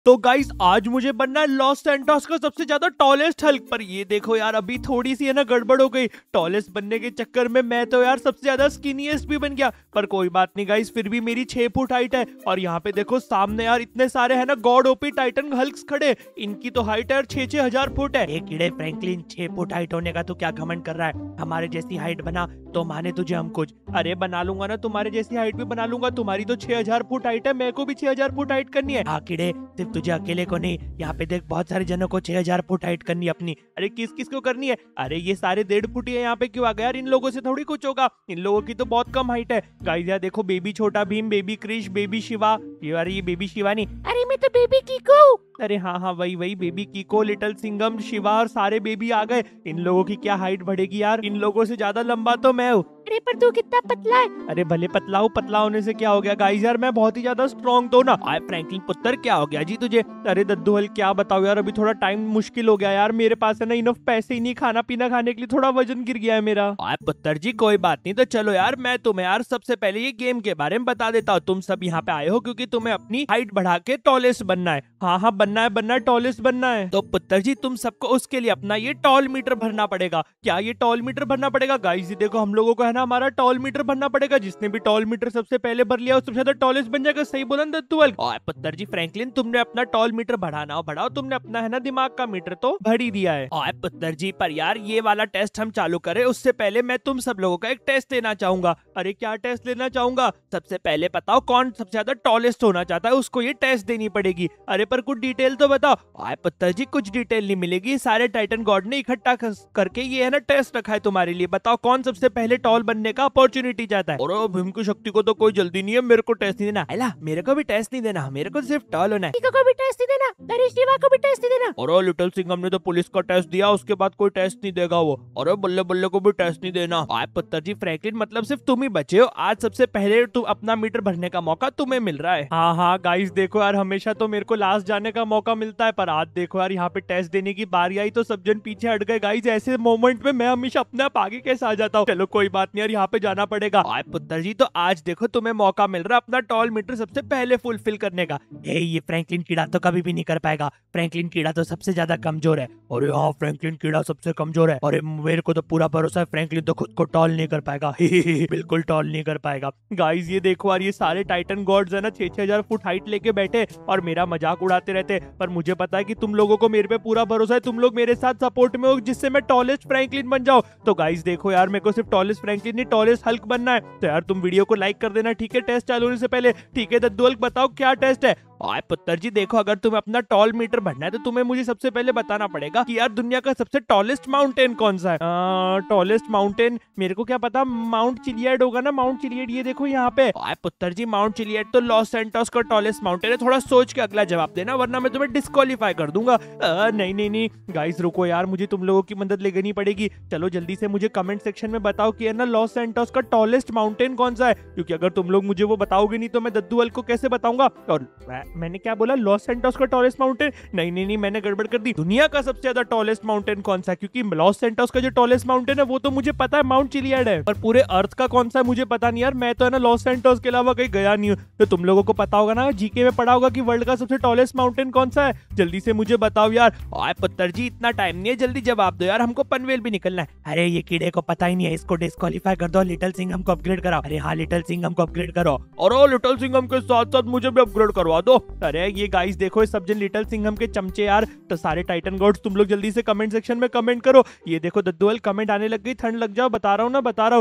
तो गाइस आज मुझे बनना है लॉस सैंटोस का सबसे ज्यादा टॉलेस्ट हल्क। पर ये देखो यार अभी थोड़ी सी है ना गड़बड़ हो गई। टॉलेस्ट बनने के चक्कर में मैं तो यार सबसे ज्यादा स्किनीएस्ट भी बन गया। पर कोई बात नहीं गाइस, फिर भी मेरी 6 फुट हाइट है। और यहाँ पे देखो सामने यार इतने सारे है ना गॉड ओपी टाइटन हल्क्स खड़े। इनकी तो हाइट है 6-6 हजार फुट है। एक कीड़े फ्रैंकलिन 6 फुट हाइट होने का तो क्या घमंड कर रहा है। हमारे जैसी हाइट बना तो माने तुझे हम कुछ। अरे बना लूंगा ना, तुम्हारे जैसी हाइट भी बना लूंगा। तुम्हारी तो 6000 फुट हाइट है, मेरे को भी 6000 फुट हाइट करनी है। हाँ कीड़े, सिर्फ तुझे अकेले को नहीं, यहाँ पे देख बहुत सारे जनों को 6000 फुट हाइट करनी है अपनी। अरे किस किस को करनी है? अरे ये सारे 1.5 फुट ही है यहाँ पे, क्यों आ गया यार? इन लोगों से थोड़ी कुछ होगा, इन लोगों की तो बहुत कम हाइट है। गाइस यार देखो, baby Chhota Bheem, baby Krish, baby Shiva. ये बेबी शिवा नहीं, अरे मैं तो बेबी कीको। अरे हाँ हाँ वही बेबी कीको, लिटिल सिंघम, शिवा और सारे बेबी आ गए। इन लोगों की क्या हाइट बढ़ेगी यार, इन लोगों से ज्यादा लंबा तो मैं हूँ। अरे पर तू कितना पतला है। अरे भले पतला हूँ, पतला होने से क्या हो गया गाइस, यार मैं बहुत ही ज्यादा स्ट्रॉन्ग तो ना। आए फ्रैंकलिन पुत्र, क्या हो गया जी तुझे? अरे दद्दू हल क्या बताओ यार, अभी थोड़ा टाइम मुश्किल हो गया यार, मेरे पास है ना इनफ पैसे ही नहीं खाना पीना खाने के लिए, थोड़ा वजन गिर गया है मेरा। आए पुत्र जी कोई बात नहीं, तो चलो यार मैं तुम्हें यार सबसे पहले ये गेम के बारे में बता देता हूँ। तुम सब यहाँ पे आए हो क्योंकि तुम्हें अपनी हाइट बढ़ा के टॉलेस्ट बनना है। हाँ हाँ बनना है, टॉलेस्ट बनना है। तो पुत्र जी तुम सबको उसके लिए अपना ये टॉल मीटर भरना पड़ेगा। क्या ये टॉल मीटर भरना पड़ेगा? गाइस ये देखो हम लोगों को है ना हमारा टॉल मीटर भरना पड़ेगा। जिसने भी टॉल मीटर सबसे पहले भर लिया सबसे ज्यादा टॉलेस्ट बन जाएगा। सही बोला ना दद्दू हल? और पुत्र जी फ्रैंकलिन, तुमने अपना टॉल मीटर बढ़ाओ, तुमने अपना है ना दिमाग का मीटर तो भर ही दिया है। और पुत्र जी पर यार ये वाला टेस्ट हम चालू करें उससे पहले मैं तुम सब लोगों का एक टेस्ट लेना चाहूंगा। अरे क्या टेस्ट लेना चाहूंगा? सबसे पहले बताओ कौन सबसे ज्यादा टॉलेस्ट होना चाहता है, उसको ये टेस्ट देनी पड़ेगी। अरे पर कुछ डिटेल तो बताओ। आए पुत्र जी कुछ डिटेल नहीं मिलेगी, सारे टाइटन गॉड ने इकट्ठा करके ये है ना टेस्ट रखा है तुम्हारे लिए। बताओ कौन सबसे पहले टॉल बनने का अपॉर्चुनिटी चाहता है। और भीम की शक्ति को तो कोई जल्दी नहीं है, मेरे को टेस्ट नहीं देना। अला मेरे को भी टेस्ट नहीं देना, मेरे को सिर्फ टॉल होना है। को भी टेस्ट नहीं देना, अरे शिवा को भी टेस्ट नहीं देना। और लिटिल सिंघम ने तो पुलिस का टेस्ट दिया, उसके बाद कोई टेस्ट नहीं देगा वो। और बल्ले बल्ले को भी टेस्ट नहीं देना। आए पुत्र जी फ्रैंकलिन, मतलब सिर्फ तुम ही बचे हो आज, सबसे पहले तुम अपना मीटर भरने का मौका तुम्हें मिल रहा है। हाँ गाइस देखो यार, हमेशा तो मेरे को लास्ट जाने का मौका मिलता है, पर आज देखो यार यहाँ पे टेस्ट देने की बारी आई तो सब जन पीछे हट गए। गाइस ऐसे मोमेंट में मैं हमेशा अपने आप आगे कैसे आ जाता हूँ। चलो कोई बात नहीं यार, यहाँ पे जाना पड़ेगा। आए पुत्र जी तो आज देखो तुम्हें मौका मिल रहा है अपना टॉल मीटर सबसे पहले फुलफिल करने का। ये फ्रैंकलिन कीड़ा तो कभी भी नहीं कर पाएगा, फ्रैंकलिन कीड़ा तो सबसे ज्यादा कमजोर है। अरे हाँ फ्रैंकलिन कीड़ा सबसे कमजोर है। अरे मेरे को तो पूरा भरोसा है फ्रैंकलिन तो खुद को टॉल नहीं कर पाएगा। बिल्कुल टॉल नहीं कर पाएगा। गाइस ये देखो यार, ये सारे टाइटन गॉड्स है ना 6-6 हजार फुट हाइट लेके बैठे और मेरा मजाक उड़ाते रहते। पर मुझे पता है कि तुम लोगों को मेरे पे पूरा भरोसा है, तुम लोग मेरे साथ सपोर्ट में हो जिससे मैं टॉलेस्ट फ्रैंकलिन बन जाऊं। तो गाइस देखो यार, मेरे को सिर्फ टॉलेस्ट फ्रैंकलिन नहीं टॉलेस्ट हल्क बनना है। तो यार तुम वीडियो को लाइक कर देना, ठीक है, टेस्ट चालू होने से पहले। ठीक है दद्दू हल्क बताओ क्या टेस्ट है? आए पुत्र जी देखो, अगर तुम्हें अपना टॉल मीटर भरना है तो तुम्हें मुझे सबसे पहले बताना पड़ेगा कि यार दुनिया का सबसे टॉलेस्ट माउंटेन कौन सा है। टॉलेस्ट माउंटेन मेरे को क्या पता, माउंट चिलियड होगा ना, माउंट चिलियड। ये देखो यहाँ पे। आए पुत्र जी माउंट चिलियड तो लॉस सैंटोस का टॉलेस्ट माउंटेन है। थोड़ा सोच के अगला जवाब देना वरना मैं तुम्हें डिस्क्वालीफाई कर दूंगा। नहीं गाइस रुको यार, मुझे तुम लोगों की मदद लेनी पड़ेगी। चलो जल्दी से मुझे कमेंट सेक्शन में बताओ कि है ना लॉस सैंटोस का टॉलेस्ट माउंटेन कौन सा है, क्योंकि अगर तुम लोग मुझे वो बताओगे नहीं तो मैं दद्दू हल को कैसे बताऊंगा। और मैंने क्या बोला, लॉस सैंटोस का टॉलेस्ट माउंटेन? नहीं मैंने गड़बड़ कर दी। दुनिया का सबसे ज्यादा टॉलेस्ट माउंटेन कौन सा है? क्योंकि लॉस सैंटोस का जो टॉलेस्ट माउंटेन है वो तो मुझे पता है, माउंट चिलियड है। पर पूरे अर्थ का कौन सा है मुझे पता नहीं यार, मैं तो है ना लॉस सैंटोस के अलावा कहीं गया नहीं हूँ। तो तुम लोगों को पता होगा ना, जीके में पढ़ा होगा कि वर्ल्ड का सबसे टॉलेस्ट माउंटेन कौन सा है। जल्दी से मुझे बताओ यार। आए पुत्र जी इतना टाइम नहीं है, जल्दी जवाब दो यार, हमको पनवेल भी निकलना है। अरे ये कीड़े को पता ही नहीं है, इसको डिस्क्वालीफाई कर दो। लिटिल सिंघम को अपग्रेड कराओ। अरे हाँ लिटिल सिंघम को अपग्रेड करो। और लिटिल सिंघम के साथ साथ मुझे भी अपग्रेड करवा दो। अरे ये गाइस देखो, सब जन लिटिल सिंघम के चमचे यार। तो सारे टाइटन गॉड्स तुम लोग जल्दी से कमेंट सेक्शन में कमेंट करो। ये देखो दद्दू हल कमेंट आने लग गई, ठंड लग जाओ, बता रहा हूँ ना, बता रहा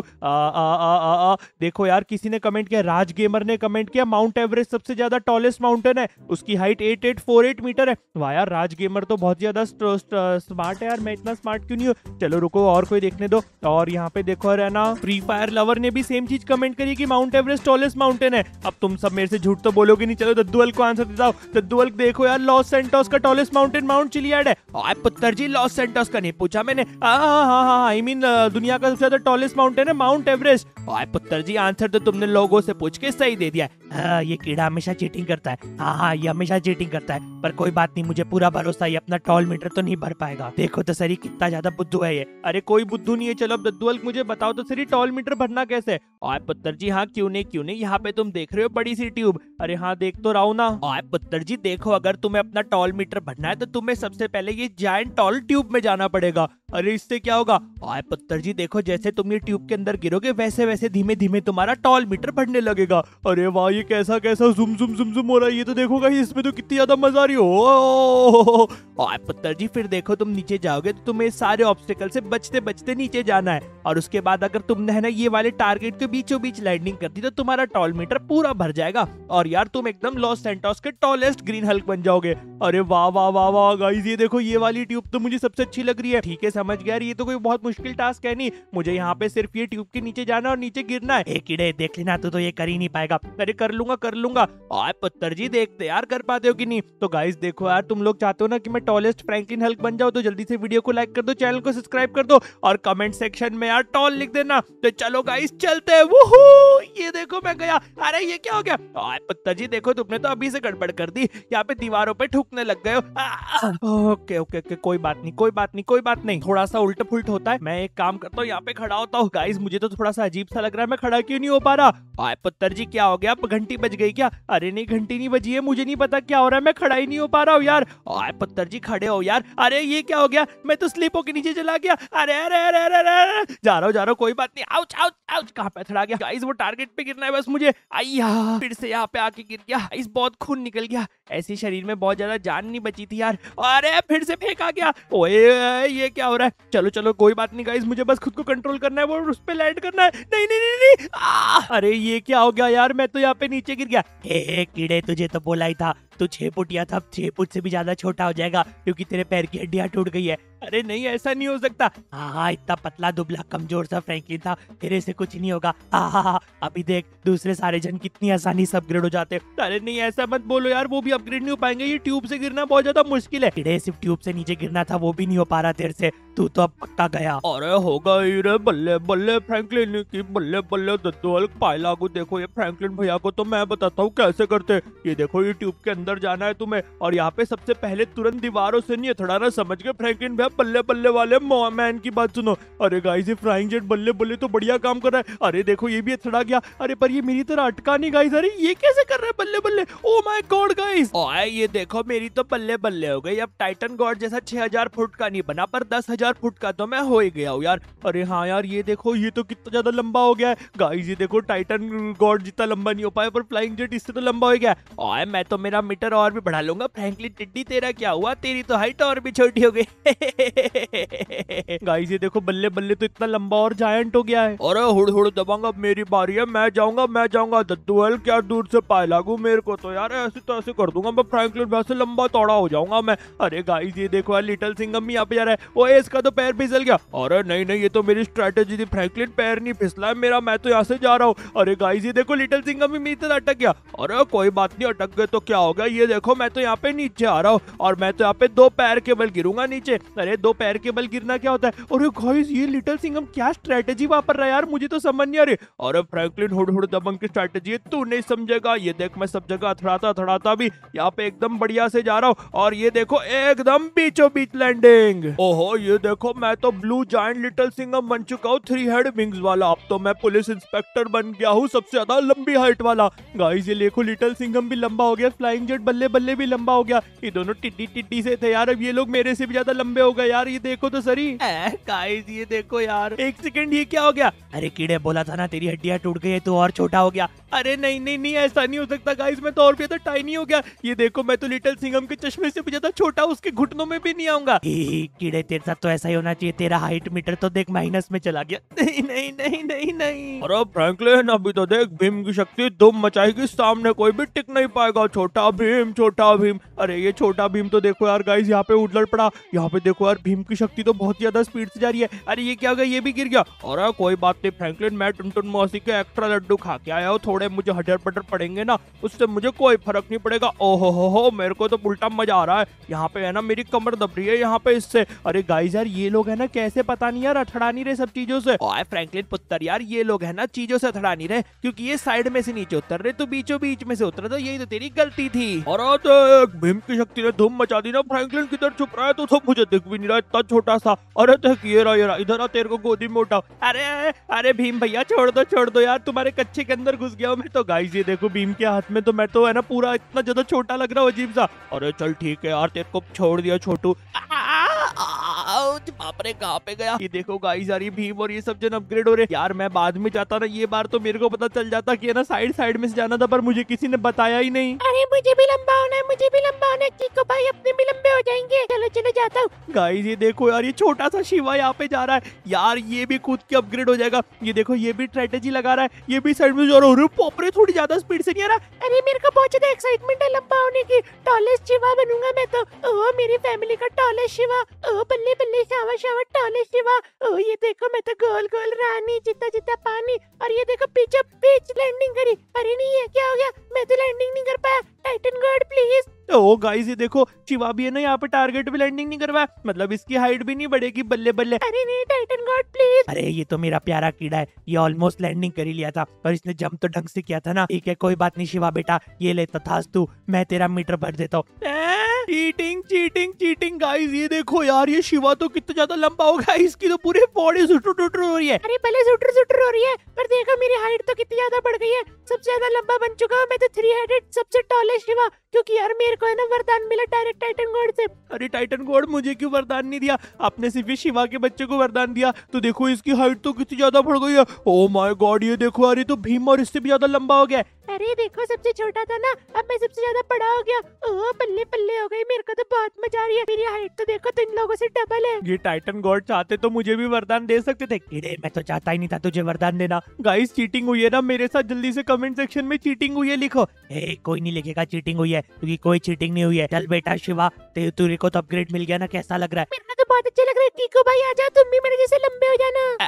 हूँ। देखो यार किसी ने कमेंट किया, राज गेमर ने कमेंट किया माउंट एवरेस्ट सबसे ज्यादा टॉलेस्ट माउंटेन है, उसकी हाइट 8848 मीटर है। वाह यार राज गेमर तो बहुत ज्यादा स्मार्ट है यार, मैं इतना स्मार्ट क्यों नहीं हूँ। चलो रुको और कोई देखने दो। और यहाँ पे देखो है ना, फ्री फायर लवर ने भी सेम चीज कमेंट करी कि माउंट एवरेस्ट टॉलेस्ट माउंटेन है। अब तुम सब मेरे से झूठ तो बोलोगे नहीं। चलो दद्दू हल को आंसर देता हूँ। दद्दू हल देखो यार, लॉस सैंटोस का टॉलेस्ट माउंटेन माउंट चिलियड है। आए पुत्र जी लॉस सैंटोस का नहीं पूछा मैंने, आई मीन दुनिया का सबसे ज्यादा टॉलेस्ट माउंटेन है माउंट एवरेस्ट। ओए पुत्र जी, आंसर तो तुमने लोगों से पूछ के सही दे दिया है। हाँ, ये कीड़ा हमेशा चीटिंग करता है। हाँ, ये हमेशा चीटिंग करता है, पर कोई बात नहीं, मुझे पूरा भरोसा है, ये अपना टॉल मीटर तो नहीं भर पाएगा। देखो तो सही कितना ज्यादा बुद्धू है ये। अरे कोई बुद्धू नहीं है। चलो अब दद्दू हल्क मुझे बताओ तो सही, टॉल मीटर भरना कैसे? ओए पुत्र जी, हाँ क्यों नहीं, यहाँ पे तुम देख रहे हो बड़ी सी ट्यूब। अरे हाँ देख तो रहा हूँ ना। ओए पुत्र जी देखो, अगर तुम्हें अपना टॉल मीटर भरना है तो तुम्हें सबसे पहले ये जायंट टॉल ट्यूब में जाना पड़ेगा। अरे इससे क्या होगा? ओए पुत्र जी देखो, जैसे तुम ये ट्यूब के अंदर गिरोगे वैसे वैसे धीमे धीमे तुम्हारा टॉल मीटर बढ़ने लगेगा। अरे वाह, ये कैसा कैसा जुम जुम जुम जुम हो रहा है, ये तो देखो गाइस, इसमें तो कितनी ज्यादा मजा आ रही हो। ओए पुत्र जी फिर देखो, तुम नीचे जाओगे तो तुम्हें सारे ऑब्स्टिकल से बचते बचते नीचे जाना है, और उसके बाद अगर तुमने है ना ये वाले टारगेट के बीचों बीच लैंडिंग कर दी तो तुम्हारा टॉल मीटर पूरा भर जाएगा, और यार तुम एकदम लॉस सैंटोस के टॉलेस्ट ग्रीन हल्क बन जाओगे। अरे वाह वाह वाह वाह गाइस, ये देखो ये वाली ट्यूब तो मुझे सबसे अच्छी लग रही है। ठीक है समझ गया, ये तो कोई बहुत मुश्किल टास्क है नहीं, मुझे यहाँ पे सिर्फ ये ट्यूब के नीचे जाना और नीचे गिरना है। एक कीड़े देख लेना, तो ये कर ही नहीं पाएगा। अरे कर लूंगा। ओए पुत्र जी देखते यार कर पाते हो कि नहीं। तो गाइस देखो यार, तुम लोग चाहते हो ना कि मैं टॉलेस्ट फ्रैंकलिन हल्क बन जाऊं, तो जल्दी से वीडियो को लाइक कर दो, चैनल को सब्सक्राइब कर दो, और कमेंट सेक्शन में यार टॉल लिख देना। तो चलो गाइस चलते हैं। वूहू, ये देखो मैं गया। अरे ये क्या हो गया? ओए पुत्र जी देखो, तुमने तो अभी से गड़बड़ कर दी, यहाँ पे दीवारों पे ठुकने लग गए हो। ओके कोई बात नहीं, थोड़ा सा उल्ट पुल्ट होता है। मैं एक काम करता हूँ, यहाँ पे खड़ा होता हूँ। गाइस मुझे तो थोड़ा सा अजीब सा लग रहा है, मैं खड़ा क्यों नहीं हो पा रहा? ओए पुत्र जी क्या हो गया? घंटी बज गई क्या? अरे नहीं, घंटी नहीं बजी है, मुझे नहीं पता क्या हो रहा है, मैं खड़ा ही नहीं हो पा रहा हूँ यार। ओए पुत्र जी खड़े हो यार। अरे ये क्या हो गया? मैं तो स्लिप होके नीचे चला गया। अरे अरे अरे अरे अरे, जा रहा हूँ, कोई बात नहीं। आउच आउच आउच, कहाँ पे थड़ा गया? गाइस वो टारगेट पे गिरना है बस मुझे। आइया, फिर से यहाँ पे आके गिर गया। इस बहुत खून निकल गया, ऐसे शरीर में बहुत ज्यादा जान नहीं बची थी यार। अरे फिर से फेंका गया। ओए ये क्या हो रहा है? चलो कोई बात नहीं गाइस, मुझे बस खुद को कंट्रोल करना है, वो उस पे लैंड करना है। नहीं। अरे ये क्या हो गया यार? मैं तो यहाँ पे नीचे गिर गया। हे कीड़े, तुझे तो बोला ही था, तू 6 फुटिया था, 6 फुट से भी ज्यादा छोटा हो जाएगा, क्योंकि तेरे पैर की हड्डियां टूट गई है। अरे नहीं, ऐसा नहीं हो सकता। हाँ, इतना पतला दुबला कमजोर सा फ्रैंकलिन था, तेरे से कुछ नहीं होगा। अभी देख दूसरे सारे जन कितनी आसानी से अपग्रेड हो जाते हैं। अरे नहीं ऐसा मत बोलो यार, वो भी अपग्रेड नहीं हो पाएंगे, ये ट्यूब से गिरना बहुत ज्यादा मुश्किल है। कीड़े, सिर्फ ट्यूब से नीचे गिरना था, वो भी नहीं हो पा रहा तेरे से, तू तो अब पक्का गया। अरे होगा रे, बल्ले बल्ले फ्रैंकलिन की, बल्ले बल्ले दद्दू हल्क पाए लागू। देखो ये फ्रैंकलिन भैया को तो मैं बताता हूँ कैसे करते। ये देखो, ये ट्यूब के अंदर जाना है तुम्हें, और यहाँ पे सबसे पहले तुरंत दीवारों से नहीं थड़ाना, समझ गए फ्रैंकलिन भैया? बल्ले बल्ले वाले मैन की बात सुनो। अरे गाइस ये फ्लाइंग जेट बल्ले बल्ले तो बढ़िया काम कर रहा है। अरे देखो ये भी थड़ा गया। अरे पर ये मेरी तरह अटका नहीं गाइस। अरे ये कैसे कर रहा है बल्ले बल्ले? ओ माय गॉड गाइस, ओए ये देखो मेरी तो बल्ले बल्ले हो गई। अब टाइटन गॉड जैसा 6000 फुट का नहीं बना, पर 10,000 फुट का तो मैं हो ही गया हूँ यार। अरे हाँ यार, ये देखो ये तो कितना ज्यादा लंबा हो गया है गाइस। ये देखो टाइटन गॉड जितना लंबा नहीं हो पाया, पर फ्लाइंग जेट इससे तो लंबा हो गया। ओए मैं तो मेरा मीटर और भी बढ़ा लूंगा। फ्रैंकलिन टिड्डी तेरा क्या हुआ? तेरी तो हाइट और भी छोटी हो गई। गाइस ये देखो बल्ले बल्ले तो इतना लंबा और जायंट हो गया है। अरे हुड़ हुड़ दबांगा, अब मेरी बारी है, मैं जाऊंगा। दद्दू हल्क क्या दूर से पाए लागू मेरे को तो यार, ऐसे तो ऐसे कर दूंगा मैं, फ्रैंकलिन वैसे लंबा तौड़ा हो जाऊंगा मैं। अरे गाइस ये देखो यार, लिटिल सिंघम भी यहाँ पे जा रहा है। ओए इसका तो पैर फिसल गया। अरे नहीं ये तो मेरी स्ट्रेटेजी थी फ्रैंकलिन, पैर नहीं फिसला है मेरा, मैं तो यहाँ से जा रहा हूँ। अरे गाइस ये देखो, लिटिल सिंघम भी मेरी तरह अटक गया। अरे कोई बात नहीं, अटक गए तो क्या हो गया? ये देखो मैं तो यहाँ पे नीचे आ रहा हूँ, और मैं तो यहाँ पे 2 पैर के बल गिरूंगा नीचे। अरे 2 पैर के बल गिरना क्या होता है? अरे गाइस ये लिटिल सिंघम क्या स्ट्रेटेजी वापर रहा है यार, मुझे तो समझ नहीं आ रही। अरे फ्रैंकलिन हुड हुड दबंग की स्ट्रेटेजी है, तू नहीं समझेगा। ये देख मैं सब जगह थड़ाता भी यहाँ पे एकदम बढ़िया से जा रहा हूँ, और ये देखो एकदम बीचों बीच लैंडिंग। ओहो ये देखो, मैं तो ब्लू जायंट लिटिल सिंघम बन चुका हूँ, 3 हेड विंग्स वाला। अब तो मैं पुलिस इंस्पेक्टर बन गया हूँ, सबसे ज्यादा लंबी हाइट वाला। गाइस ये देखो, लिटिल सिंघम भी लंबा हो गया, फ्लाइंग जेट बल्ले बल्ले भी लंबा हो गया। ये दोनों टिड्डी से थे यार, अब ये लोग मेरे से भी ज्यादा लंबे हो गए यार। ये देखो तो सही। गाइस ये देखो यार, एक सेकंड, ये क्या हो गया? अरे कीड़े, बोला था ना तेरी हड्डियां टूट गई है, तो और छोटा हो गया। अरे नहीं ऐसा नहीं हो सकता गाइस, मैं तो और भी ज्यादा टाइनी हो गया। ये देखो मैं तो लिटिल सिंघम के चश्मे से भी ज्यादा छोटा, उसके घुटनों में भी नहीं आऊंगा। कीड़े तेरे साथ तो ऐसा ही होना चाहिए, तेरा हाइट मीटर तो देख माइनस में चला गया। नहीं। अरे फ्रैंकलिन अभी तो देख, भीम की शक्ति धूम मचाएगी, सामने कोई भी टिक नहीं पाएगा। छोटा भीम। अरे ये छोटा भीम तो देखो यार गाइस, यहाँ पे उड़लड़ पड़ा। यहाँ पे देखो यार, भीम की शक्ति तो बहुत ज्यादा स्पीड से जा रही है। अरे ये क्या हो गया? ये भी गिर गया। अरे कोई बात नहीं फ्रैंकलिन, मैं टुनटुन मौसी के एक्स्ट्रा लड्डू खा के आया हूँ, थोड़े थोड़े मुझे हटर पटर पड़ेंगे ना, उससे मुझे कोई फर्क नहीं पड़ेगा। ओहो हो, मेरे को तो उल्टा मजा आ रहा है। यहाँ पे है ना मेरी कमर दब रही है यहाँ पे इससे। अरे गाइस यार ये लोग है ना कैसे पता नहीं यार अठड़ा नहीं रहे सब चीजों से। ओए फ्रैंकलिन पुत्र यार ये लोग है ना चीजों से अठड़ा नहीं रहे, क्योंकि ये साइड में से नीचे उतर रहे, तो बीचों बीच में से उतर, तो यही तो तेरी गलती थी। और देख भीम की शक्ति ने धूम मचा दी ना। फ्रैंकलिन किधर छुप रहा है तो मुझे दिख भी नहीं रहा, इतना छोटा सा। अरे देख ये रहा इधर आ, तेरे को गोदी में उठाओ। अरे अरे भीम भैया छोड़ दो यार, तुम्हारे कच्चे के अंदर घुस गया हूं मैं तो। गाइस ये देखो भीम के हाथ में तो मैं तो है ना पूरा इतना ज्यादा छोटा लग रहा हूँ, अजीब सा। अरे चल ठीक है यार, तेरे को छोड़ दिया छोटू। बाप रे कहाँ पे गया। ये देखो गाइस यार ये भीम और ये सब जन अपग्रेड हो रहे यार। मैं बाद में जाता ना, ये बार तो मेरे को पता चल जाता कि है ना साइड में से जाना था, पर मुझे किसी ने बताया ही नहीं। अरे मुझे भी लंबा होना है, मुझे भी लंबा होना है। कीको भाई अपने भी लंबे हो जाएंगे। चलो चलो जाता हूँ। गाइस ये देखो यार ये छोटा सा शिवा यहाँ पे जा रहा है यार, ये भी कूद के अपग्रेड हो जाएगा। ये देखो ये भी स्ट्रेटेजी लगा रहा है, ये भी साइड में जा रहा है। अरे बाप रे थोड़ी ज्यादा स्पीड से नहीं आ रहा। अरे मेरे को बहुत ज्यादा एक्साइटमेंट है लंबा होने की। टॉलेस्ट शिवा बनूंगा मैं तो। ओह मेरी फैमिली का टॉलेस्ट शिवा। ओह बल्ले बल्ले शावा शावा टॉलेस्ट शिवा। ओह ये देखो मैं तो गोल गोल रानी, जितना जितना पानी। और ये देखो पीछे पिच लैंडिंग करी। अरे नहीं है क्या हो गया, मैं तो लैंडिंग नहीं कर पाया। Titan god please. ओ गाइस ये देखो शिवा भी है ना यहाँ पे टारगेट पे लैंडिंग नहीं करवाया, मतलब इसकी हाइट भी नहीं बढ़ेगी। बल्ले बल्ले। अरे नहीं टाइटन गॉड प्लीज। अरे ये तो मेरा प्यारा कीड़ा है, ये ऑलमोस्ट लैंडिंग कर ही लिया था, पर इसने जंप तो ढंग से किया था ना। ठीक है कोई बात नहीं शिवा बेटा, ये ले तथास्तु, मैं तेरा मीटर भर देता हूँ। Cheating cheating cheating. गाइस ये देखो यार ये शिवा तो कितना ज्यादा लंबा हो गया, इसकी तो पूरी बॉडी सुटर हो रही है। अरे भले सुटर हो रही है, पर देखो मेरी हाइट तो कितनी ज्यादा बढ़ गई है। सबसे ज्यादा लंबा बन चुका हूँ मैं तो, 3 हेडेड सबसे टॉलेस्ट शिवा। क्योंकि यार मेरे को है ना वरदान मिला डायरेक्ट टाइटन गॉड से। अरे टाइटन गॉड मुझे क्यों वरदान नहीं दिया, आपने सिर्फ शिवा के बच्चे को वरदान दिया। तो देखो इसकी हाइट तो कितनी ज्यादा बढ़ गई है। ओ माय गॉड ये देखो यार ये तो भीम और इससे भी ज्यादा लंबा हो गया। अरे देखो सबसे छोटा था ना, अब मैं सबसे ज्यादा बड़ा हो गया। ओह बल्ले बल्ले हो गई, मेरे को तो बहुत मजा आ रही है। मेरी हाइट तो देखो तो इन लोगों से डबल है। ये टाइटन गॉड चाहते तो मुझे भी वरदान दे सकते थे। कीड़े मैं तो चाहता ही नहीं था तुझे वरदान देना। गाइस चीटिंग हुई है ना मेरे साथ, जल्दी से कमेंट सेक्शन में चीटिंग हुई है लिखो। कोई नहीं लिखेगा चीटिंग हुई है, क्योंकि कोई चीटिंग नहीं हुई है। चल बेटा शिवा तेरे को तो अपग्रेड मिल गया ना, कैसा लग रहा है? मेरे को तो बहुत अच्छा लग रहा है। कीको भाई आ जाओ, तुम भी मेरे जैसे लंबे हो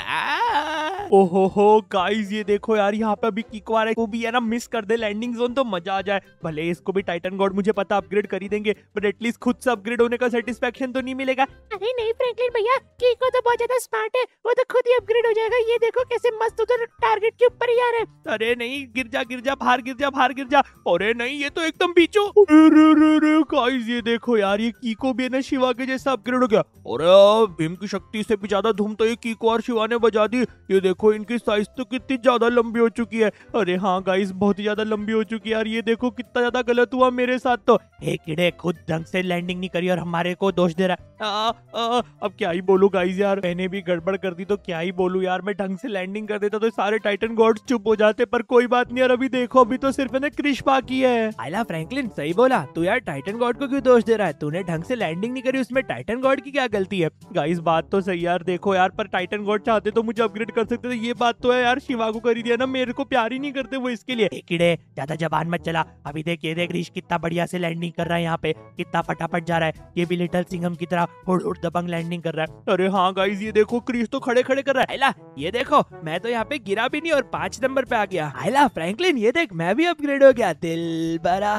जाना। ओहो हो गाइस ये देखो यार यहाँ पे अभी कीको आ रहा है, वो भी है ना मिस कर दे लैंडिंग जोन तो मजा आ जाए। भले इसको भी टाइटन गॉड मुझे पता अपग्रेड कर ही देंगे, बट एटलीस्ट खुद से अपग्रेड होने का सेटिस्फेक्शन तो नहीं मिलेगा। अरे नहीं फ्रैंकलिन भैया, कीको तो बहुत ज्यादा स्मार्ट है, वो तो खुद ही अपग्रेड हो जाएगा। ये देखो कैसे मस्त उधर टारगेट के ऊपर ही आ रहा है। अरे नहीं गिर जा बाहर गिर जा। अरे नहीं ये तो एकदम पीछे। अरे गाइस ये देखो यार ये कीको भी है ना शिवा के जैसा अपग्रेड हो गया। अरे भीम की शक्ति से भी ज्यादा धूम तो ये कीको और शिवा ने बजा दी। ये देखो इनकी साइज तो कितनी ज्यादा लंबी हो चुकी है। अरे हाँ गाइस बहुत ही ज्यादा लंबी हो चुकी है यार। ये देखो कितना ज्यादा गलत हुआ मेरे साथ तो। कीड़े खुद ढंग से लैंडिंग नहीं करी और हमारे को दोष दे रहा है। अब क्या ही बोलूं गाइस यार, मैंने भी गड़बड़ कर दी तो क्या ही बोलूं यार। मैं ढंग से लैंडिंग कर देता तो सारे टाइटन गॉड्स चुप हो जाते, पर कोई बात नहीं यार। अभी देखो अभी तो सिर्फ ना क्रिश बाकी है। आइला फ्रैंकलिन सही बोला तू यार, टाइटन गॉड को क्यों दोष दे रहा है? तूने ढंग से लैंडिंग नहीं करी, उसमें टाइटन गॉड की क्या गलती है? गाइस बात तो सही यार, देखो यार पर टाइटन गॉड चाहते तो मुझे अपग्रेड कर सकते थे। ये बात तो है यार, शिवा को कर ही दिया ना, मेरे को प्यार ही नहीं करते वो इसके लिए। कीड़े ज्यादा जबान मत चला। अभी देख ये देख क्रिश कितना बढ़िया से लैंडिंग कर रहा है यहाँ पे, कितना फटाफट जा रहा है। ये भी लिटिल सिंघम की तरह हुड़ हुड़ दबंग लैंडिंग कर रहा है। अरे हाँ गाइस ये देखो क्रिश तो खड़े खड़े कर रहा है। आइला ये देखो मैं तो यहाँ पे गिरा भी नहीं और 5 नंबर पे आ गया। आइला फ्रैंकलिन ये देख मैं भी अपग्रेड हो गया। दिल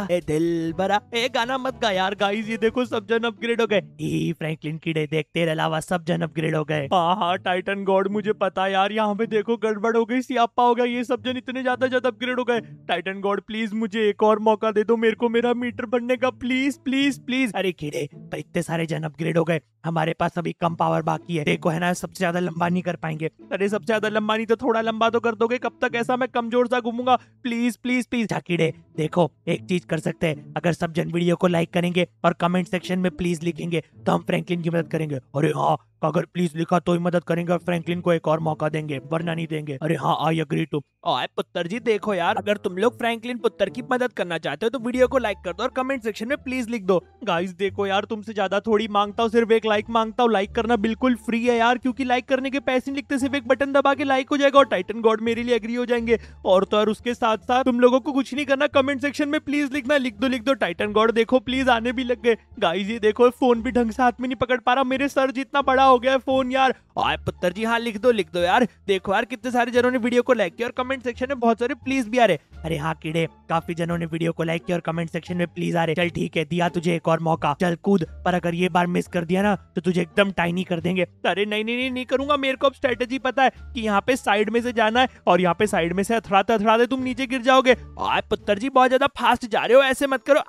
भरा गाना मत गा यार। गाइस ये देखो सब जन अपग्रेड हो गए। फ्रैंकलिन कीड़े देख तेरे अलावा सब जन अपग्रेड हो गए। हाँ टाइटन गॉड मुझे पता यार, यहाँ पे देखो गड़बड़ हो गई, सियापा हो गया, ये सब जन इतने ज्यादा अपग्रेड हो गए। टाइटन गॉड प्लीज मुझे एक और मौका दे दो, मेरे को मेरा मीटर बढ़ने का, प्लीज प्लीज प्लीज। अरे कीड़े पर इतने सारे जन अपग्रेड हो गए, हमारे पास अभी कम पावर बाकी है। देखो है ना सबसे ज्यादा लंबा नहीं कर पाएंगे। अरे सबसे ज्यादा लंबा नहीं तो थोड़ा लंबा तो कर दोगे? कब तक ऐसा मैं कमजोर सा घूमूंगा? Please please please. कीड़े देखो एक चीज कर सकते हैं, अगर सब जन वीडियो को लाइक करेंगे और कमेंट सेक्शन में प्लीज लिखेंगे तो हम फ्रैंकलिन की मदद करेंगे। अरे हाँ अगर प्लीज लिखा तो ही मदद करेंगे और फ्रैंकलिन को एक और मौका देंगे, वरना नहीं देंगे। अरे हाँ आई एग्री टू। पुत्र जी देखो यार, अगर तुम लोग फ्रैंकलिन पुत्र की मदद करना चाहते हो तो वीडियो को लाइक कर दो और कमेंट सेक्शन में प्लीज लिख दो। गाइस देखो यार तुमसे ज्यादा थोड़ी मांगता हूँ, सिर्फ एक लाइक मांगता हूँ। लाइक करना बिल्कुल फ्री है यार, क्योंकि लाइक करने के पैसे नहीं लिखते, सिर्फ एक बटन दबा के लाइक हो जाएगा और टाइटन गॉड मेरे लिए एग्री हो जाएंगे। और तो और उसके साथ साथ तुम लोगों को कुछ नहीं करना, कमेंट सेक्शन में प्लीज लिखना, लिख दो टाइटन गॉड। देखो प्लीज आने भी लग गए। गाइस ये देखो फोन भी ढंग से हाथ में नहीं पकड़ पा रहा, मेरे सर जितना बड़ा हो गया है फोन यार। आए पुत्र जी, हाँ लिख दो यार। देखो यार कितने सारे जनों ने वीडियो को लाइक किया और कमेंट सेक्शन में बहुत सारे प्लीज भी आ रहे। अरे हाँ कीड़े, काफी जनों ने वीडियो को लाइक किया और कमेंट सेक्शन में प्लीज आ रहे। चल ठीक है, दिया तुझे एक और मौका, चल कूद, पर अगर ये बार मिस कर दिया ना तो तुझे एकदम टाइनी कर देंगे। अरे नहीं करूंगा, मेरे को अब स्ट्रेटेजी पता है कि यहाँ पे साइड में से जाना है और यहाँ पे साइड में से अथड़ाते अथड़ाते तुम नीचे गिर जाओगे। आए पुत्र जी, बहुत ज्यादा फास्ट जा रहे हो, ऐसे मत करो।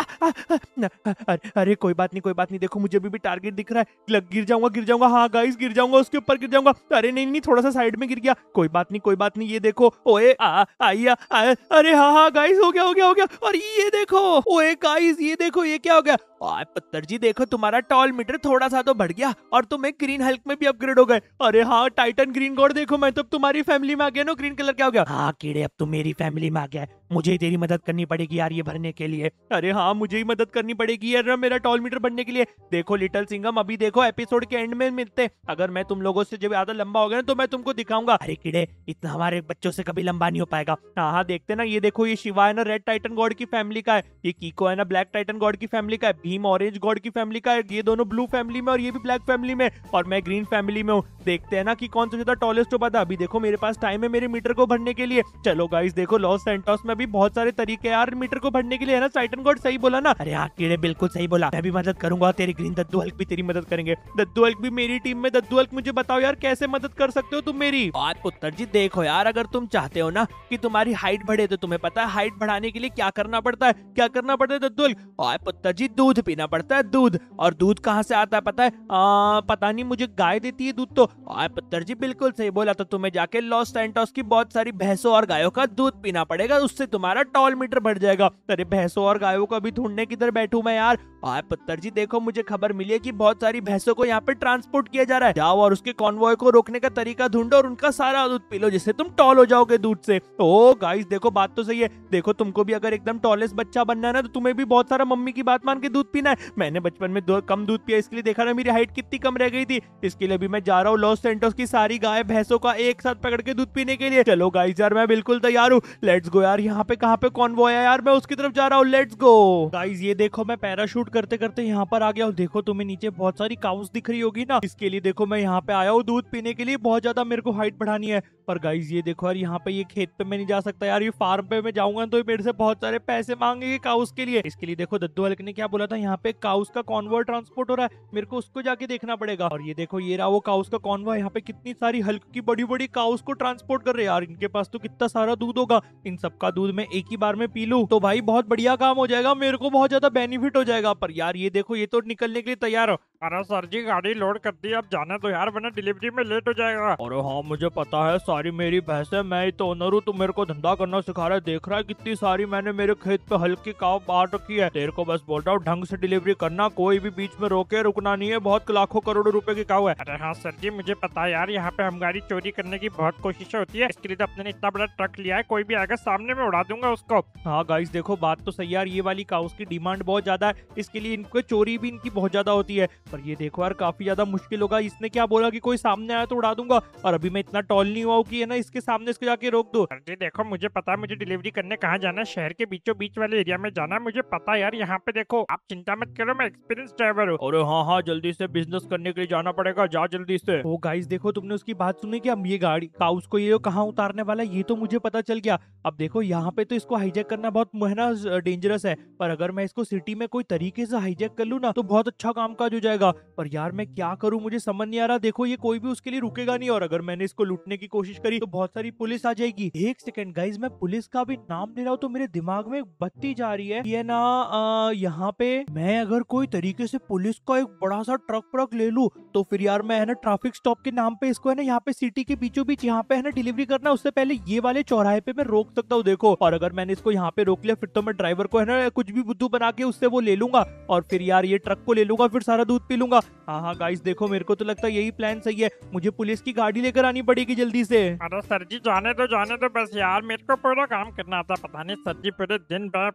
अरे कोई बात नहीं, देखो मुझे भी टारगेट दिख रहा है, गिर जाऊंगा। हाँ गाइस, गिर जाऊंगा, उसके ऊपर गिर जाऊंगा। अरे नहीं, थोड़ा सा साइड में गिर गया, कोई बात नहीं, ये देखो। ओए आइया, अरे हाँ गाइस, हो गया। और ये देखो, ओए गाइस ये देखो, ये क्या हो गया। पुत्र जी देखो, तुम्हारा टॉल मीटर थोड़ा सा तो बढ़ गया और तुम एक ग्रीन हल्क में भी अपग्रेड हो गए। अरे हाँ टाइटन ग्रीन गॉड, देखो मैं तो अब तुम्हारी फैमिली में आ गया ना। ग्रीन कलर क्या हो गया? हाँ कीड़े, अब तुम मेरी फैमिली में आ गया है, मुझे ही तेरी मदद करनी पड़ेगी यार ये भरने के लिए। अरे हाँ, मुझे ही मदद करनी पड़ेगी यार मेरा टॉल मीटर बढ़ने के लिए। देखो लिटिल सिंघम, अभी देखो एपिसोड के एंड में मिलते। अगर मैं तुम लोगों से जब ज्यादा लंबा हो गया ना तो मैं तुमको दिखाऊंगा। अरे कीड़े, इतना हमारे बच्चों से कभी लंबा नहीं हो पाएगा। हाँ देखते ना, ये देखो, ये शिवा है ना रेड टाइटन गॉड की फैमिली का है, ये कीको है ना ब्लैक टाइटन गॉड की फैमिली का है, भीम ऑरेंज गॉड की फैमिली का है, ये दोनों ब्लू फैमिली में और ये भी ब्लैक फैमिली में, और मैं ग्रीन फैमिली में हूँ। देखते हैं ना कि कौन सा ज्यादा टॉलेस्ट हो पाता। अभी देखो मेरे पास टाइम है मेरे मीटर को भरने के लिए। चलो गाइस देखो, लॉस सैंटोस में भी बहुत सारे तरीके यार मीटर को भरने के लिए, है ना टाइटन गॉड? सही बोला ना? अरे हाँ कीड़े, बिल्कुल सही बोला, मैं भी मदद करूंगा, तेरे ग्रीन दद्दू हल्क भी तेरी मदद करेंगे। दद्दू हल्क भी मेरी टीम में। दद्दू हल्क, मुझे बताओ यार कैसे मदद कर सकते हो तुम मेरी? और पुत्र जी देखो यार, अगर तुम चाहते हो ना कि तुम्हारी हाइट बढ़े तो तुम्हें पता है हाइट बढ़ाने के लिए क्या करना पड़ता है? दद्दू हल्क? और पुत्र जी, दूध पीना पड़ता है, दूध। और दूध कहाँ से आता है पता है? पता नहीं, मुझे गाय देती है दूध तो। और पुत्र जी बिल्कुल सही बोला, तो तुम्हें जाके लॉस सैंटोस की बहुत सारी भैंसों और गायों का दूध पीना पड़ेगा, उससे तुम्हारा टॉल मीटर बढ़ जाएगा। अरे भैंसों और गायों को अभी ढूंढने किधर बैठूं मैं यार। और पुत्र जी देखो, मुझे खबर मिली है कि बहुत सारी भैंसों को यहाँ पे ट्रांसपोर्ट किया जा रहा है। जाओ और उसके कॉन्वॉय को रोकने का तरीका ढूंढो और उनका सारा दूध पी लो, जिससे तुम टॉल हो जाओगे दूध से। ओ गाइस देखो, बात तो सही है। देखो तुमको भी अगर एकदम टॉलेस्ट बच्चा बनना है ना तो तुम्हें भी बहुत सारा मम्मी की बात मान के दूध पीना है। मैंने बचपन में कम दूध पिया, इसके लिए देखा ना मेरी हाइट कितनी कम रह गई थी। इसके लिए भी मैं जा रहा हूँ लॉस सैंटोस की सारी गाय भैंसों का एक साथ पकड़ के दूध पीने के लिए। चलो गाइस यार, मैं बिल्कुल तैयार हूँ, लेट्स गो यार। यहाँ पे कहाँ पे कॉन्वॉय है यार? मैं उसकी तरफ जा रहा हूँ, लेट्स गो। गाइस ये देखो, मैं पैराशूट करते करते यहाँ पर आ गया हूँ। देखो तुम्हें नीचे बहुत सारी काउस दिख रही होगी ना, इसके लिए देखो मैं यहाँ पे आया हूँ दूध पीने के लिए। बहुत ज्यादा मेरे को हाइट बढ़ानी है। पर गाइस ये देखो यार, यहाँ पे ये खेत पे मैं नहीं जा सकता यार, ये फार्म पे मैं जाऊंगा तो मेरे से बहुत सारे पैसे मांगेंगे काउस के लिए। इसके लिए देखो दद्दू हल्क ने क्या बोला था, यहाँ पे काउस का कॉन्वॉय ट्रांसपोर्ट हो रहा है, मेरे को उसको जाके देखना पड़ेगा। और ये देखो, ये रहा वो काउस का कॉन्वॉय। यहाँ पे कितनी सारी हल्क की बड़ी बड़ी काउस को ट्रांसपोर्ट कर रहे हैं यार। इनके पास तो कितना सारा दूध होगा, इन सबका दूध मैं एक ही बार में पी लूं तो भाई बहुत बढ़िया काम हो जाएगा, मेरे को बहुत ज्यादा बेनिफिट हो जाएगा। पर यार ये देखो, ये तो निकलने के लिए तैयार हो। अरे सर जी, गाड़ी लोड कर दी, अब जाने दो यार, वरना डिलीवरी में लेट हो जाएगा। अरे हाँ मुझे पता है, सारी मेरी भैंस है, मैं ही तो ओनर हूँ, तू मेरे को धंधा करना सिखा रहा है। देख रहा है कितनी सारी मैंने मेरे खेत पे हल्की काव बांट रखी है। तेरे को बस बोल रहा हूँ ढंग से डिलीवरी करना, कोई भी बीच में रोके रुकना नहीं है। बहुत लाखों करोड़ों रुपए की काव है। अरे हाँ सर जी, मुझे पता है यार, यहाँ पे हम गाड़ी चोरी करने की बहुत कोशिश होती है, इसके लिए तो अपने ने इतना बड़ा ट्रक लिया है, कोई भी आएगा सामने में उड़ा दूंगा उसको। हाँ गाइस देखो, बात तो सही यार, ये वाली काउस की डिमांड बहुत ज्यादा है, इसके लिए इनको चोरी भी इनकी बहुत ज्यादा होती है। पर ये देखो यार, काफी ज्यादा मुश्किल होगा। इसने क्या बोला कि कोई सामने आया तो उड़ा दूंगा, और अभी मैं इतना टॉल नहीं हुआ हूँ कि है ना इसके सामने इसको जाके रोक दो। सर जी देखो, मुझे पता है मुझे डिलीवरी करने कहाँ जाना है, शहर के बीचों बीच वाले एरिया में जाना है, मुझे पता है यार। यहाँ पे देखो, आप चिंता मत करो, मैं एक्सपीरियंस ड्राइवर हूँ। अरे हाँ जल्दी से बिजनेस करने के लिए जाना पड़ेगा, जा जल्दी से। ओ गाइस देखो, तुमने उसकी बात सुनी क्या? ये गाड़ी काउस को ये कहाँ उतारने वाला है ये तो मुझे पता चल गया। अब देखो यहाँ पे तो इसको हाईजैक करना बहुत महना डेंजरस है, पर अगर मैं इसको सिटी में कोई तरीके से हाईजैक कर लूँ ना तो बहुत अच्छा काम काज हो जाएगा। पर यार मैं क्या करूँ, मुझे समझ नहीं आ रहा। देखो ये कोई भी उसके लिए रुकेगा नहीं, और अगर मैंने इसको लूटने की कोशिश करी तो बहुत सारी पुलिस आ जाएगी। एक सेकंड गाइस, मैं पुलिस का भी नाम ले रहा हूँ तो मेरे दिमाग में एक बत्ती जा रही है। ये ना यहाँ पे मैं अगर कोई तरीके से पुलिस का एक बड़ा सा ट्रक ले लूं तो फिर यार मैं है ना ट्रैफिक स्टॉप के नाम पे इसको है ना यहाँ पे सिटी के बीचों बीच यहाँ पे है ना डिलीवरी करना, उससे पहले ये वाले चौराहे पे मैं रोक सकता हूँ। देखो, और अगर मैंने इसको यहाँ पे रोक लिया फिर तो मैं ड्राइवर को है ना कुछ भी बुद्धू बना के उससे वो ले लूंगा, और फिर यार ये ट्रक को ले लूंगा, फिर सारा दूध पी लूंगा। हाँ गाइस देखो, मेरे को तो लगता है यही प्लान सही है, मुझे पुलिस की गाड़ी लेकर आनी पड़ेगी जल्दी से। अरे सर जी जाने दो बस यार, मेरे को पूरा काम करना आता, पता नहीं सर जी पूरे दिन पे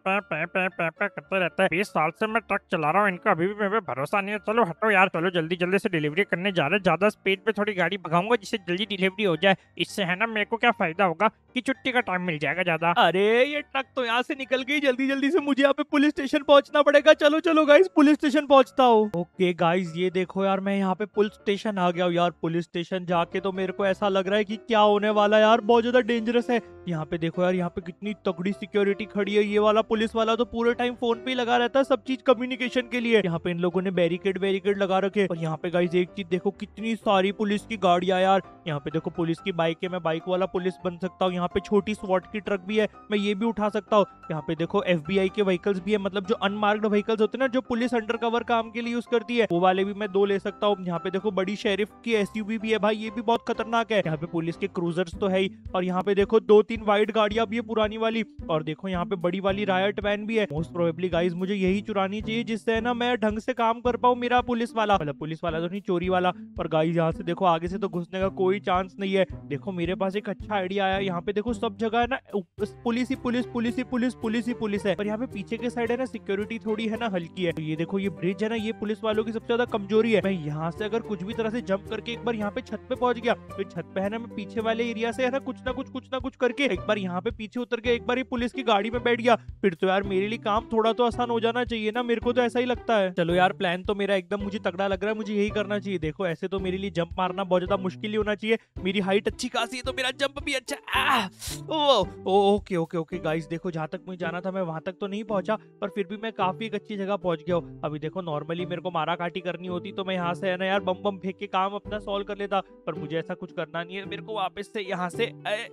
करते रहते हैं। 20 साल से मैं ट्रक चला रहा हूँ, इनका अभी भी मेरे पे भरोसा नहीं है। चलो हटो यार, चलो जल्दी जल्दी से डिलीवरी करने जा रहे हैं, ज्यादा स्पीड पे थोड़ी गाड़ी भगाऊंगा जिससे जल्दी डिलीवरी हो जाए। इससे है ना मेरे को क्या फायदा होगा कि छुट्टी का टाइम मिल जाएगा ज्यादा। अरे ये ट्रक तो यहाँ से निकल गई, जल्दी जल्दी से मुझे यहाँ पे पुलिस स्टेशन पहुंचना पड़ेगा। चलो चलो गाइस, पुलिस स्टेशन पहुंचता हूँ। ओके गाइस, ये देखो यार, मैं यहाँ पे पुलिस स्टेशन आ गया हूँ यार। पुलिस स्टेशन जाके तो मेरे को ऐसा लग रहा है कि क्या होने वाला है यार, बहुत ज्यादा डेंजरस है। यहाँ पे देखो यार, यहाँ पे कितनी तगड़ी सिक्योरिटी खड़ी है। ये वाला पुलिस वाला तो पूरे टाइम फोन पे ही लगा रहता है, सब चीज कम्युनिकेशन के लिए। यहाँ पे इन लोगों ने बैरिकेड लगा रखे। और यहाँ पे गाइस एक चीज देखो, कितनी सारी पुलिस की गाड़ियां यार। यहाँ पे देखो पुलिस की बाइक है, मैं बाइक वाला पुलिस बन सकता हूँ। यहाँ पे छोटी स्वॉट की ट्रक भी है, मैं ये भी उठा सकता हूँ। यहाँ पे देखो FBI के व्हीकल्स भी है, मतलब जो अनमार्क्ड व्हीकल्स होते हैं ना, जो पुलिस अंडर कवर काम के लिए यूज करती है, वो वाले भी मैं 2 ले सकता हूँ। यहाँ पे देखो बड़ी शेरिफ की SUV भी है भाई, ये भी बहुत खतरनाक है। यहाँ पे पुलिस के क्रूजर्स तो है ही, और यहाँ पे देखो 2-3 वाइट गाड़ियां भी है पुरानी वाली। और देखो यहाँ पे बड़ी वाली रायट वैन भी है। मोस्ट प्रोबेबली गाइस मुझे यही चुरानी चाहिए, जिससे ना मैं ढंग से काम कर पाऊँ। मेरा पुलिस वाला, मतलब पुलिस वाला तो नहीं, चोरी वाला। पर गाइस यहाँ से देखो आगे से तो घुसने का कोई चांस नहीं है। देखो मेरे पास एक अच्छा आइडिया आया। यहाँ पे देखो सब जगह है ना पुलिस ही पुलिस, पुलिस ही पुलिस, पुलिस ही पुलिस है। पर यहाँ पे पीछे के साइड है ना, सिक्योरिटी थोड़ी है ना हल्की है। तो ये देखो ये ब्रिज है ना, ये पुलिस वालों की सबसे ज्यादा कमजोरी है। मैं यहाँ से अगर कुछ भी तरह से जंप करके एक बार यहाँ पे छत पे पहुंच गया, तो छत पे है ना, मैं पीछे वाले एरिया से है ना कुछ ना कुछ करके एक बार यहाँ पे पीछे उतर के एक बार ये पुलिस की गाड़ी में बैठ गया, फिर तो यार मेरे लिए काम थोड़ा तो आसान हो जाना चाहिए ना। मेरे को तो ऐसा ही लगता है। चलो यार, प्लान तो मेरा एकदम मुझे तगड़ा लग रहा है, मुझे यही करना चाहिए। देखो ऐसे तो मेरे लिए जंप मारना बहुत ज्यादा मुश्किल ही होना चाहिए। मेरी हाइट अच्छी खासी है, तो मेरा जंप भी अच्छा। ओके ओके ओके गाइस, देखो जहां तक मुझे जाना था मैं वहां तक तो नहीं पहुंचा, पर फिर भी मैं काफी एक अच्छी जगह पहुंच गया हूँ। अभी देखो नॉर्मली मेरे को मारा काटी करनी होती तो मैं यहाँ से है ना यार बम फेंक के काम अपना सॉल्व कर लेता, पर मुझे ऐसा कुछ करना नहीं है। मेरे को वापस से यहाँ से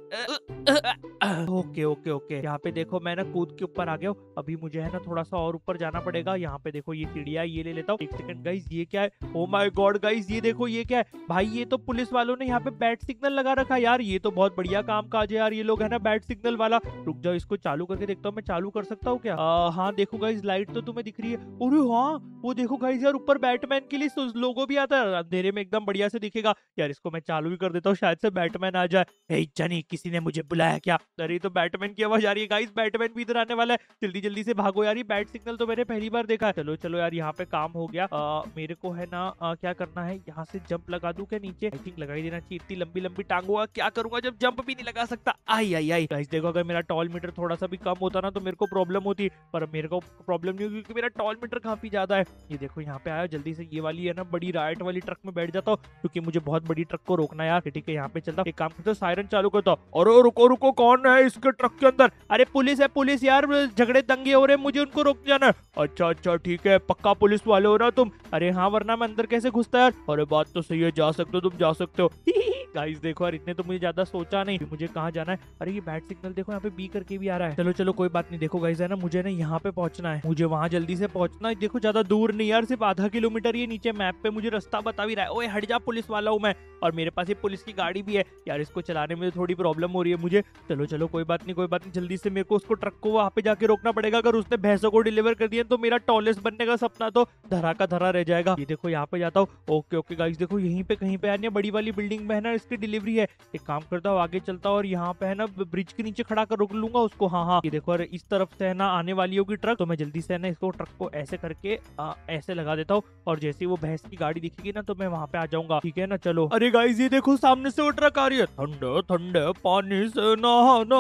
ओके ओके ओके, यहाँ पे देखो मैं ना कूद के ऊपर आ गया हूँ। अभी मुझे है ना थोड़ा सा और ऊपर जाना पड़ेगा। यहाँ पे देखो ये चिड़िया, ये ले लेता हूँ। एक सेकंड गाइस, ये क्या है? ओ माय गॉड गाइस, ये देखो ये क्या है भाई? ये तो पुलिस वालों ने यहाँ पे बैट सिग्नल लगा रखा है यार। ये तो बहुत बढ़िया काम काज है यार, ये लोग है ना बैट सिग्नल वाला। रुक जाओ, इसको चालू करके देखता हूँ मैं चालू कर सकता हूँ क्या? हाँ देखो गाइस, लाइट तो तुम्हें दिख रही है। अरे हाँ, वो देखो गाइस यार, ऊपर बैटमैन के लिए लोगो भी आता है, अंधेरे में एकदम बढ़िया से दिखेगा यार। इसको मैं चालू भी कर देता हूँ, शायद से बैटमैन आ जाए। हे जानी, किसी ने मुझे बुलाया क्या? अरे तो बैटमैन की आवाज आ रही है गाइस, बैटमैन भी इधर आने वाला है। जल्दी जल्दी से भागो यार, ये बैट सिग्नल तो मैंने पहली बार देखा है। चलो चलो यार, यहाँ पे काम हो गया। मेरे को है ना क्या करना है, यहाँ से जंप लगा दूं क्या नीचे? आई थिंक लगा ही देना चाहिए। इतनी लंबी लंबी टांग हुआ, क्या करूंगा जब जंप भी नहीं लगा सकता? आई आई आई गाइस, देखो अगर मेरा टॉल मीटर थोड़ा सा भी कम होता ना तो मेरे को प्रॉब्लम होती, पर मेरे को प्रॉब्लम नहीं हुई क्योंकि मेरा टॉल मीटर काफी ज्यादा है। ये देखो यहाँ पे आया, जल्दी से ये वाली है ना बड़ी राइट वाली ट्रक में बैठ जाता हूँ, क्योंकि मुझे बहुत बड़ी ट्रक को रोकना है यार। ठीक है, यहाँ पे चलता हूँ, एक काम करता हूँ, सायरन चालू करता हूँ। और रुको रुको, कौन है इसके ट्रक के अंदर? अरे पुलिस है पुलिस यार, झगड़े दंगे हो रहे, मुझे उनको रोक जाना है। अच्छा अच्छा ठीक है, पक्का पुलिस वाले हो ना तुम? अरे हाँ, वरना मैं अंदर कैसे घुसता यार? अरे बात तो सही है, जा सकते हो तुम, जा सकते हो। गाइस देखो यार, इतने तो मुझे ज्यादा सोचा नहीं मुझे कहाँ जाना है। अरे ये बैट सिग्नल देखो, यहाँ पे बी करके भी आ रहा है। चलो चलो कोई बात नहीं। देखो गाइस है ना, मुझे ना यहाँ पे पहुंचना है, मुझे वहां जल्दी से पहुंचना है। देखो ज्यादा दूर नहीं यार, सिर्फ आधा किलोमीटर ये नीचे मैप पे मुझे रास्ता बता भी रहा है। ओए हट जा, पुलिस वाला हूँ मैं, और मेरे पास ये पुलिस की गाड़ी भी है यार। इसको चलाने में थोड़ी प्रॉब्लम हो रही है मुझे। चलो चलो कोई बात नहीं कोई बात नहीं, जल्दी से मेरे को उसको ट्रक को वहां पे जाके रोकना पड़ेगा। अगर उसने भैंसों को डिलीवर कर दिया तो मेरा टॉलेस्ट बनने का सपना तो धरा का धरा रह जाएगा। ये देखो यहाँ पे जाता हूँ। ओके ओके गाइस, देखो यहीं पे कहीं पे आने बड़ी वाली बिल्डिंग में है ना इसकी डिलीवरी है। एक काम करता हूँ, आगे चलता हूँ और यहाँ पे है ना ब्रिज के नीचे खड़ा कर रोक लूंगा उसको। हाँ हाँ, ये देखो अरे इस तरफ से है ना आने वाली होगी ट्रक, तो मैं जल्दी से है ना इसको ट्रक को ऐसे करके ऐसे लगा देता हूँ, और जैसे ही वो भैंस की गाड़ी दिखेगी ना तो मैं वहां पे आ जाऊंगा। ठीक है ना, चलो। अरे गाइस ये देखो सामने से वो ट्रक आ रही है। ठंडे ठंडे पानी से नहाना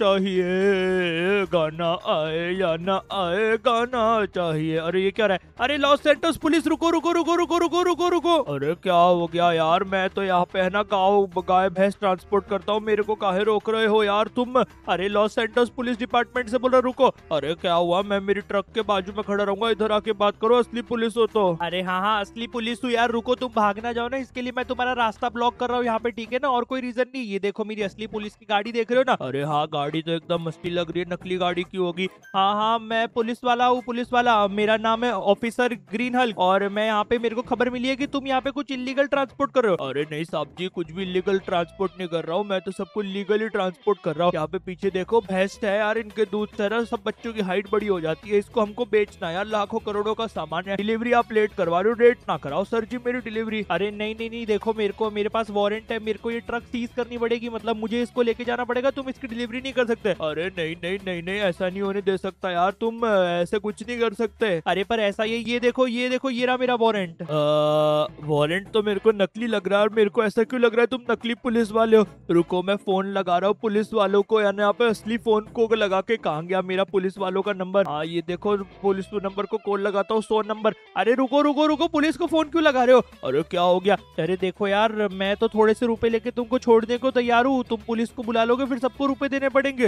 चाहिए, गाना आए या ना आए गाना चाहिए। अरे ये क्या रहा है? अरे लॉस सैंटोस पुलिस, रुको रुको रुको रुको रुको रुको रुको। अरे क्या हो गया यार? मैं तो यहाँ पे है ना गाय भैंस ट्रांसपोर्ट करता हूँ, मेरे को काहे रोक रहे हो यार तुम? अरे लॉस सैंटोस पुलिस डिपार्टमेंट से बोल रहा, रुको। अरे क्या हुआ? मैं मेरी ट्रक के बाजू में खड़ा रहूंगा, इधर आके बात करो, असली पुलिस हो तो। अरे हाँ हाँ असली पुलिस हूँ यार, रुको, तुम भाग ना जाओ ना, इसके लिए मैं तुम्हारा रास्ता ब्लॉक कर रहा हूँ यहाँ पे। ठीक है ना, और कोई रीजन नहीं। ये देखो मेरी असली पुलिस की गाड़ी देख रहे हो ना? अरे हाँ, गाड़ी तो एकदम असली लग रही है, नकली गाड़ी क्यों होगी? हाँ हाँ, मैं पुलिस वाला हूँ, पुलिस वाला। मेरा नाम है ऑफिसर ग्रीन हल्क, और मैं यहाँ पे, मेरे को खबर मिली है कि तुम यहाँ पे कुछ इलीगल ट्रांसपोर्ट कर रहे हो। अरे नहीं साहब जी, कुछ भी इलीगल ट्रांसपोर्ट नहीं कर रहा हूँ, मैं तो सबको लीगली ट्रांसपोर्ट कर रहा हूँ। यहाँ पे पीछे देखो भैंस है यार, इनके दूध से ना सब बच्चों की हाइट बड़ी हो जाती है, इसको हमको बेचना है यार, लाखों करोड़ों का सामान है। डिलीवरी आप लेट करवा रहे हो, लेट ना कराओ सर जी मेरी डिलीवरी। अरे नहीं नहीं नहीं, देखो मेरे पास वारंट है, मेरे को ये ट्रक सीज करनी पड़ेगी, मतलब मुझे इसको लेके जाना पड़ेगा, तुम इसकी डिलीवरी नहीं कर सकते। अरे नहीं नहीं नहीं नहीं, ऐसा नहीं होने दे सकता यार, तुम ऐसे कुछ नहीं कर सकते। अरे पर ऐसा ये देखो ये रहा मेरा वारंट। वारंट तो मेरे को नकली लग रहा है, और मेरे को ऐसा क्यों लग रहा है गया तुम नकली पुलिस वाले हो। रुको मैं फोन लगा रहा हूँ पुलिस वालों को, यानी यहाँ पे असली फोन को लगा के। कहाँ गया मेरा पुलिस वालों का नंबर? हाँ ये देखो पुलिस नंबर को कॉल लगाता हूँ, 100 नंबर। अरे रुको रुको रुको, पुलिस को फोन क्यों लगा रहे हो? अरे क्या हो गया? अरे देखो यार मैं तो थोड़े से रुपए लेके तुमको छोड़ने को तैयार हूँ, तुम पुलिस को बुला लोगे फिर सबको रुपए देने पड़ेंगे।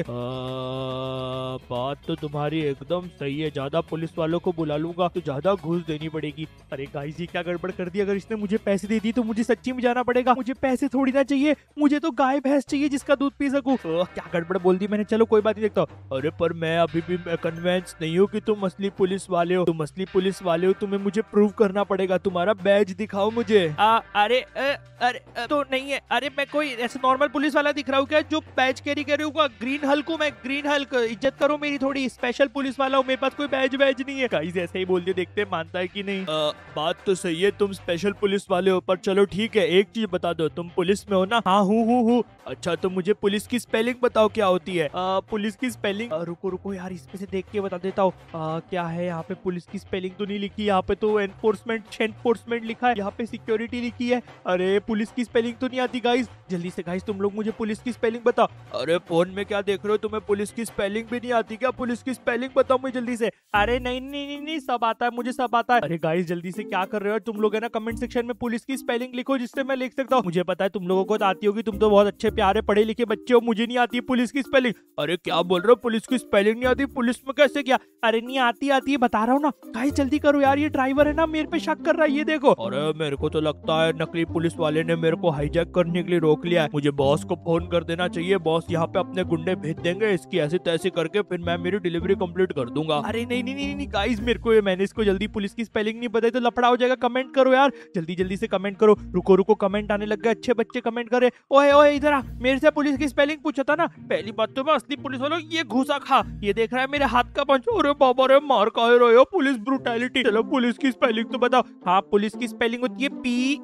बात तो तुम्हारी एकदम सही है, ज्यादा पुलिस वालों को बुला लूंगा तो ज्यादा घूस देनी पड़ेगी। अरे गाइस ये क्या गड़बड़ कर दी? अगर इसने मुझे पैसे दे दी तो मुझे सच्ची में जाना पड़ेगा। मुझे पैसे थोड़ी ना चाहिए, मुझे तो गाय भैंस चाहिए जिसका दूध पी सकूं। क्या गड़बड़ बोल दी मैंने, चलो कोई बात नहीं, देखता हूँ। अरे पर मैं अभी भी कन्विंस नहीं हूँ कि तुम असली पुलिस वाले हो। तुम असली पुलिस वाले हो, तुम्हें मुझे प्रूव करना पड़ेगा। तुम्हारा बैज दिखाओ मुझे। अरे तो नहीं है। अरे मैं कोई ऐसे नॉर्मल पुलिस वाला दिख रहा हूँ क्या जो बैज कैरी कर रही हूँ? ग्रीन हल्क हूँ मैं, ग्रीन हल्क। इज्जत करो मेरी थोड़ी, स्पेशल पुलिस वाला हूँ, मेरे पास कोई बैज नहीं है। गाइस ऐसे ही बोल दिया, देखते हैं मानता है कि नहीं। बात तो सही है, तुम स्पेशल पुलिस वाले हो, पर चलो ठीक है एक चीज बता दो, तुम पुलिस में हो ना? हाँ हूँ। अच्छा तो मुझे पुलिस की स्पेलिंग बताओ क्या होती है? पुलिस की स्पेलिंग रुको रुको यार, इसमें से देख के बता देता हूँ। क्या है यहाँ पे? पुलिस की स्पेलिंग तो नहीं लिखी, यहाँ पे तो एनफोर्समेंट लिखा है, यहाँ पे सिक्योरिटी लिखी है। अरे पुलिस की स्पेलिंग तो नहीं आती गाइस। जल्दी से गाइस तुम लोग मुझे पुलिस की स्पेलिंग बताओ। अरे फोन में क्या देख रहे हो, तुम्हें पुलिस की स्पेलिंग भी नहीं आती क्या? पुलिस की स्पेलिंग बताओ मुझे जल्दी से। अरे नहीं सब आता है, मुझे सब आता है। अरे गाइस जल्दी से क्या कर रहे हो तुम लोग, है ना? कमेंट सेक्शन में पुलिस की स्पेलिंग लिखो जिससे मैं लिख सकता हूँ। मुझे पता है तुम लोगों को तो आती होगी, तुम तो बहुत अच्छे प्यारे पढ़े लिखे बच्चे हो, मुझे नहीं आती पुलिस की स्पेलिंग। अरे क्या बोल रहे हो, पुलिस की स्पेलिंग नहीं आती? पुलिस में कैसे क्या? अरे नहीं आती है बता रहा हूँ ना। गाइस जल्दी करो यार, ये ड्राइवर है ना मेरे पे शक कर रहा है, ये देखो। अरे मेरे को तो लगता है नकली पुलिस वाले ने मेरे को हाईजैक करने के लिए रोक लिया है। मुझे बॉस को फोन कर देना चाहिए, बॉस यहाँ पे अपने गुंडे भेज देंगे, इसकी ऐसे तैसे करके फिर मैं मेरी डिलीवरी कंप्लीट कर दूंगा। अरे नहीं गाइस, मेरे को मैंने इसको जल्दी पुलिस की स्पेलिंग नहीं बताई तो लफड़ा हो जाएगा। कमेंट करो यार, जल्दी से कमेंट करो। रुको कमेंट आने लग गए, अच्छे बच्चे कमेंट करे। ओए इधर आ, मेरे से पुलिस की स्पेलिंग पूछा था ना? पहली बात तो मैं असली पुलिस वालों, ये घुसा खा, ये देख रहा है मेरे हाथ का पंच। अरे बाबा रे, मार काहे रहे हो? Police brutality. चलो पुलिस की स्पेलिंग तो बताओ। हाँ पुलिस की स्पेलिंग होती है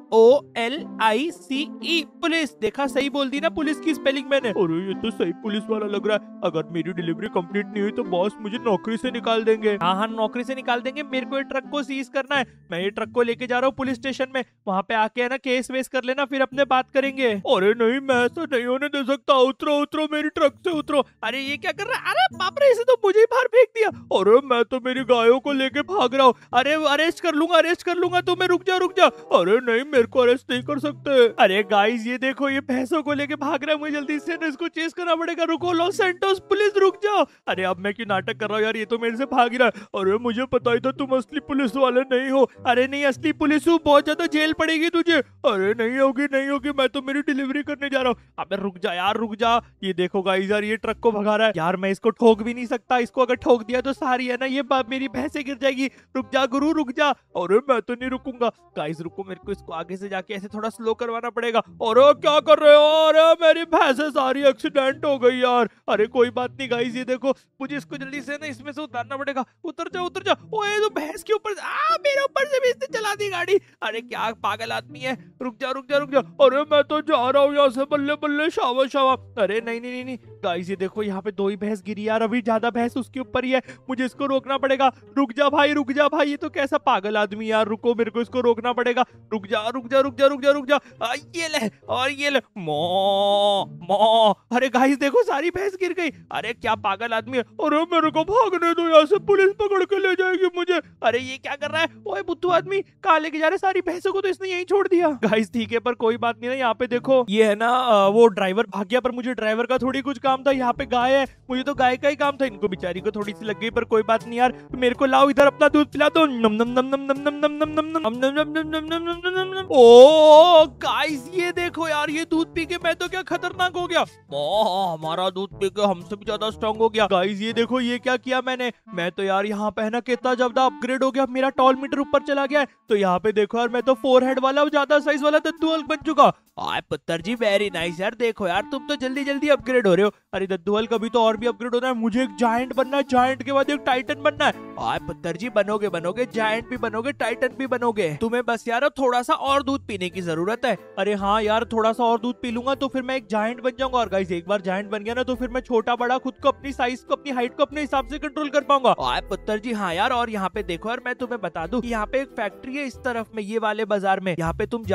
POLICE। पुलिस, देखा सही बोल दी ना पुलिस की स्पेलिंग मैंने। अरे ये तो सही पुलिस वाला लग रहा है। अगर मेरी डिलीवरी कंप्लीट नहीं हुई तो बॉस मुझे नौकरी से निकाल देंगे। हाँ नौकरी से निकाल देंगे। मेरे को ये ट्रक को सीज करना है, मैं ये ट्रक को लेके जा रहा हूँ पुलिस स्टेशन में, वहाँ पे आके है ना केस वेस कर लेना, फिर अपने बात करेंगे। अरे नहीं, मैं तो नहीं होने दे सकता। उतरो मेरी ट्रक से उतरो। अरे ये क्या कर रहा है? अरे बाप रे, इसे तो मुझे ही बाहर फेंक दिया। अरे मैं तो मेरी गायों को लेके भाग रहा हूँ। अरे अरेस्ट कर लूंगा तुम्हें, रुक जा। अरे नहीं, मेरे को अरेस्ट नहीं कर सकते। अरे गाइस ये देखो, ये भैंसों को लेके भाग रहा है, मुझे जल्दी से ना इसको चेस करना पड़ेगा। रुको लॉस सैंटोस पुलिस, रुक जाओ। अरे अब मैं क्यों नाटक कर रहा हूँ यार, ये तो मेरे से भाग रहा है। अरे मुझे पता ही था तुम असली पुलिस वाले नहीं हो। अरे नहीं असली पुलिस हूँ, बहुत ज्यादा जेल पड़ेगी तुझे। अरे नहीं होगी, मैं तो मेरी डिलीवरी करने जा रहा हूँ। अबे रुक जा यार, रुक जा। ये देखो गाइस यार, ये ट्रक को भगा रहा है यार, मैं इसको ठोक भी नहीं सकता। इसको अगर ठोक दिया तो सारी है ना ये मेरी भैंसे गिर जाएगी। रुक जा गुरु, रुक जा। अरे मैं तो नहीं रुकूंगा। गाइस रुको, मेरे को इसको आगे से जाके ऐसे थोड़ा स्लो करवाना पड़ेगा। अरे क्या कर रहे हो? अरे मेरी भैंसे सारी एक्सीडेंट हो गई यार। अरे कोई बात नहीं गाइस, ये देखो मुझे इसको जल्दी से ना इसमें से उतारना पड़ेगा। उतर जा। ओए तो भैंस के ऊपर मेरे ऊपर से भी इसने चला दी गाड़ी। अरे क्या पागल आदमी है, रुक जा। अरे मैं तो जा रहा हूँ यहाँ से, बल्ले शावा। अरे नहीं गाइस ये देखो, यहाँ पे 2 ही भैंस गिरी यार, अभी ज्यादा भैंस उसके ऊपर ही है, मुझे इसको रोकना पड़ेगा। रुक जा भाई, ये तो कैसा पागल आदमी यार। रुको, मेरे को इसको रोकना पड़ेगा। रुक जा। ये ले और ये ले, मो। अरे गाइस देखो, सारी भैंस गिर गई। अरे क्या पागल आदमी है। अरे मेरे को भागने दो यहाँ से, पुलिस पकड़ के ले जाएगी मुझे। अरे ये क्या कर रहा है? ओए बुद्धू आदमी, कहाँ लेके जा रहे? सारी भैंसों को तो इसने यहीं छोड़ दिया। गाइस ठीक है, पर कोई बात नहीं ना। यहाँ पे देखो, ये है ना वो ड्राइवर भाग गया, पर मुझे ड्राइवर का थोड़ी कुछ काम था। यहाँ पे गाय है, मुझे तो गाय का ही काम था। इनको बेचारी को थोड़ी सी लग गई, पर कोई बात नहीं यार। मेरे को लाओ इधर, अपना दूध पिला दो। ओ गाइस ये देखो यार, ये दूध पी के मैं तो क्या खतरनाक हो गया। हमारा दूध पी के हमसे भी ज्यादा स्ट्रॉन्ग हो गया। गाइस ये देखो, ये क्या किया मैंने। मैं तो यार यहाँ पे है ना कितना ज्यादा अपग्रेड हो गया, मेरा टॉल मीटर ऊपर चला गया है। तो यहाँ पे देखो यार, मैं तो 4 हेड वाला ज्यादा साइज वाला दद्दू हल्क बन चुका। आय पुत्र जी, वेरी नाइस यार। देखो यार, तुम तो जल्दी अपग्रेड हो रहे हो। अरे दद्दू हल्क अभी तो और भी अपग्रेड होना है। मुझे एक जायंट बनना है, जायंट के बाद एक टाइटन बनना है। आय पुत्र जी, बनोगे, जायंट भी बनोगे, टाइटन भी बनोगे। तुम्हें बस यार थोड़ा सा और दूध पीने की जरूरत है। अरे हाँ यार, थोड़ा सा और दूध पी लूंगा तो फिर मैं एक जायंट बन जाऊंगा। और गाइस एक बार जायंट बन गया ना तो फिर मैं छोटा बड़ा खुद को, अपनी साइज को, अपनी हाइट को अपने हिसाब से कंट्रोल कर पाऊंगा। आय पुत्र जी, हाँ यार। और यहाँ पे देखो यार, मैं तुम्हें बता दूं, यहाँ पे एक फैक्ट्री है इस तरफ में, ये वाले बाजार में। यहाँ पे तुम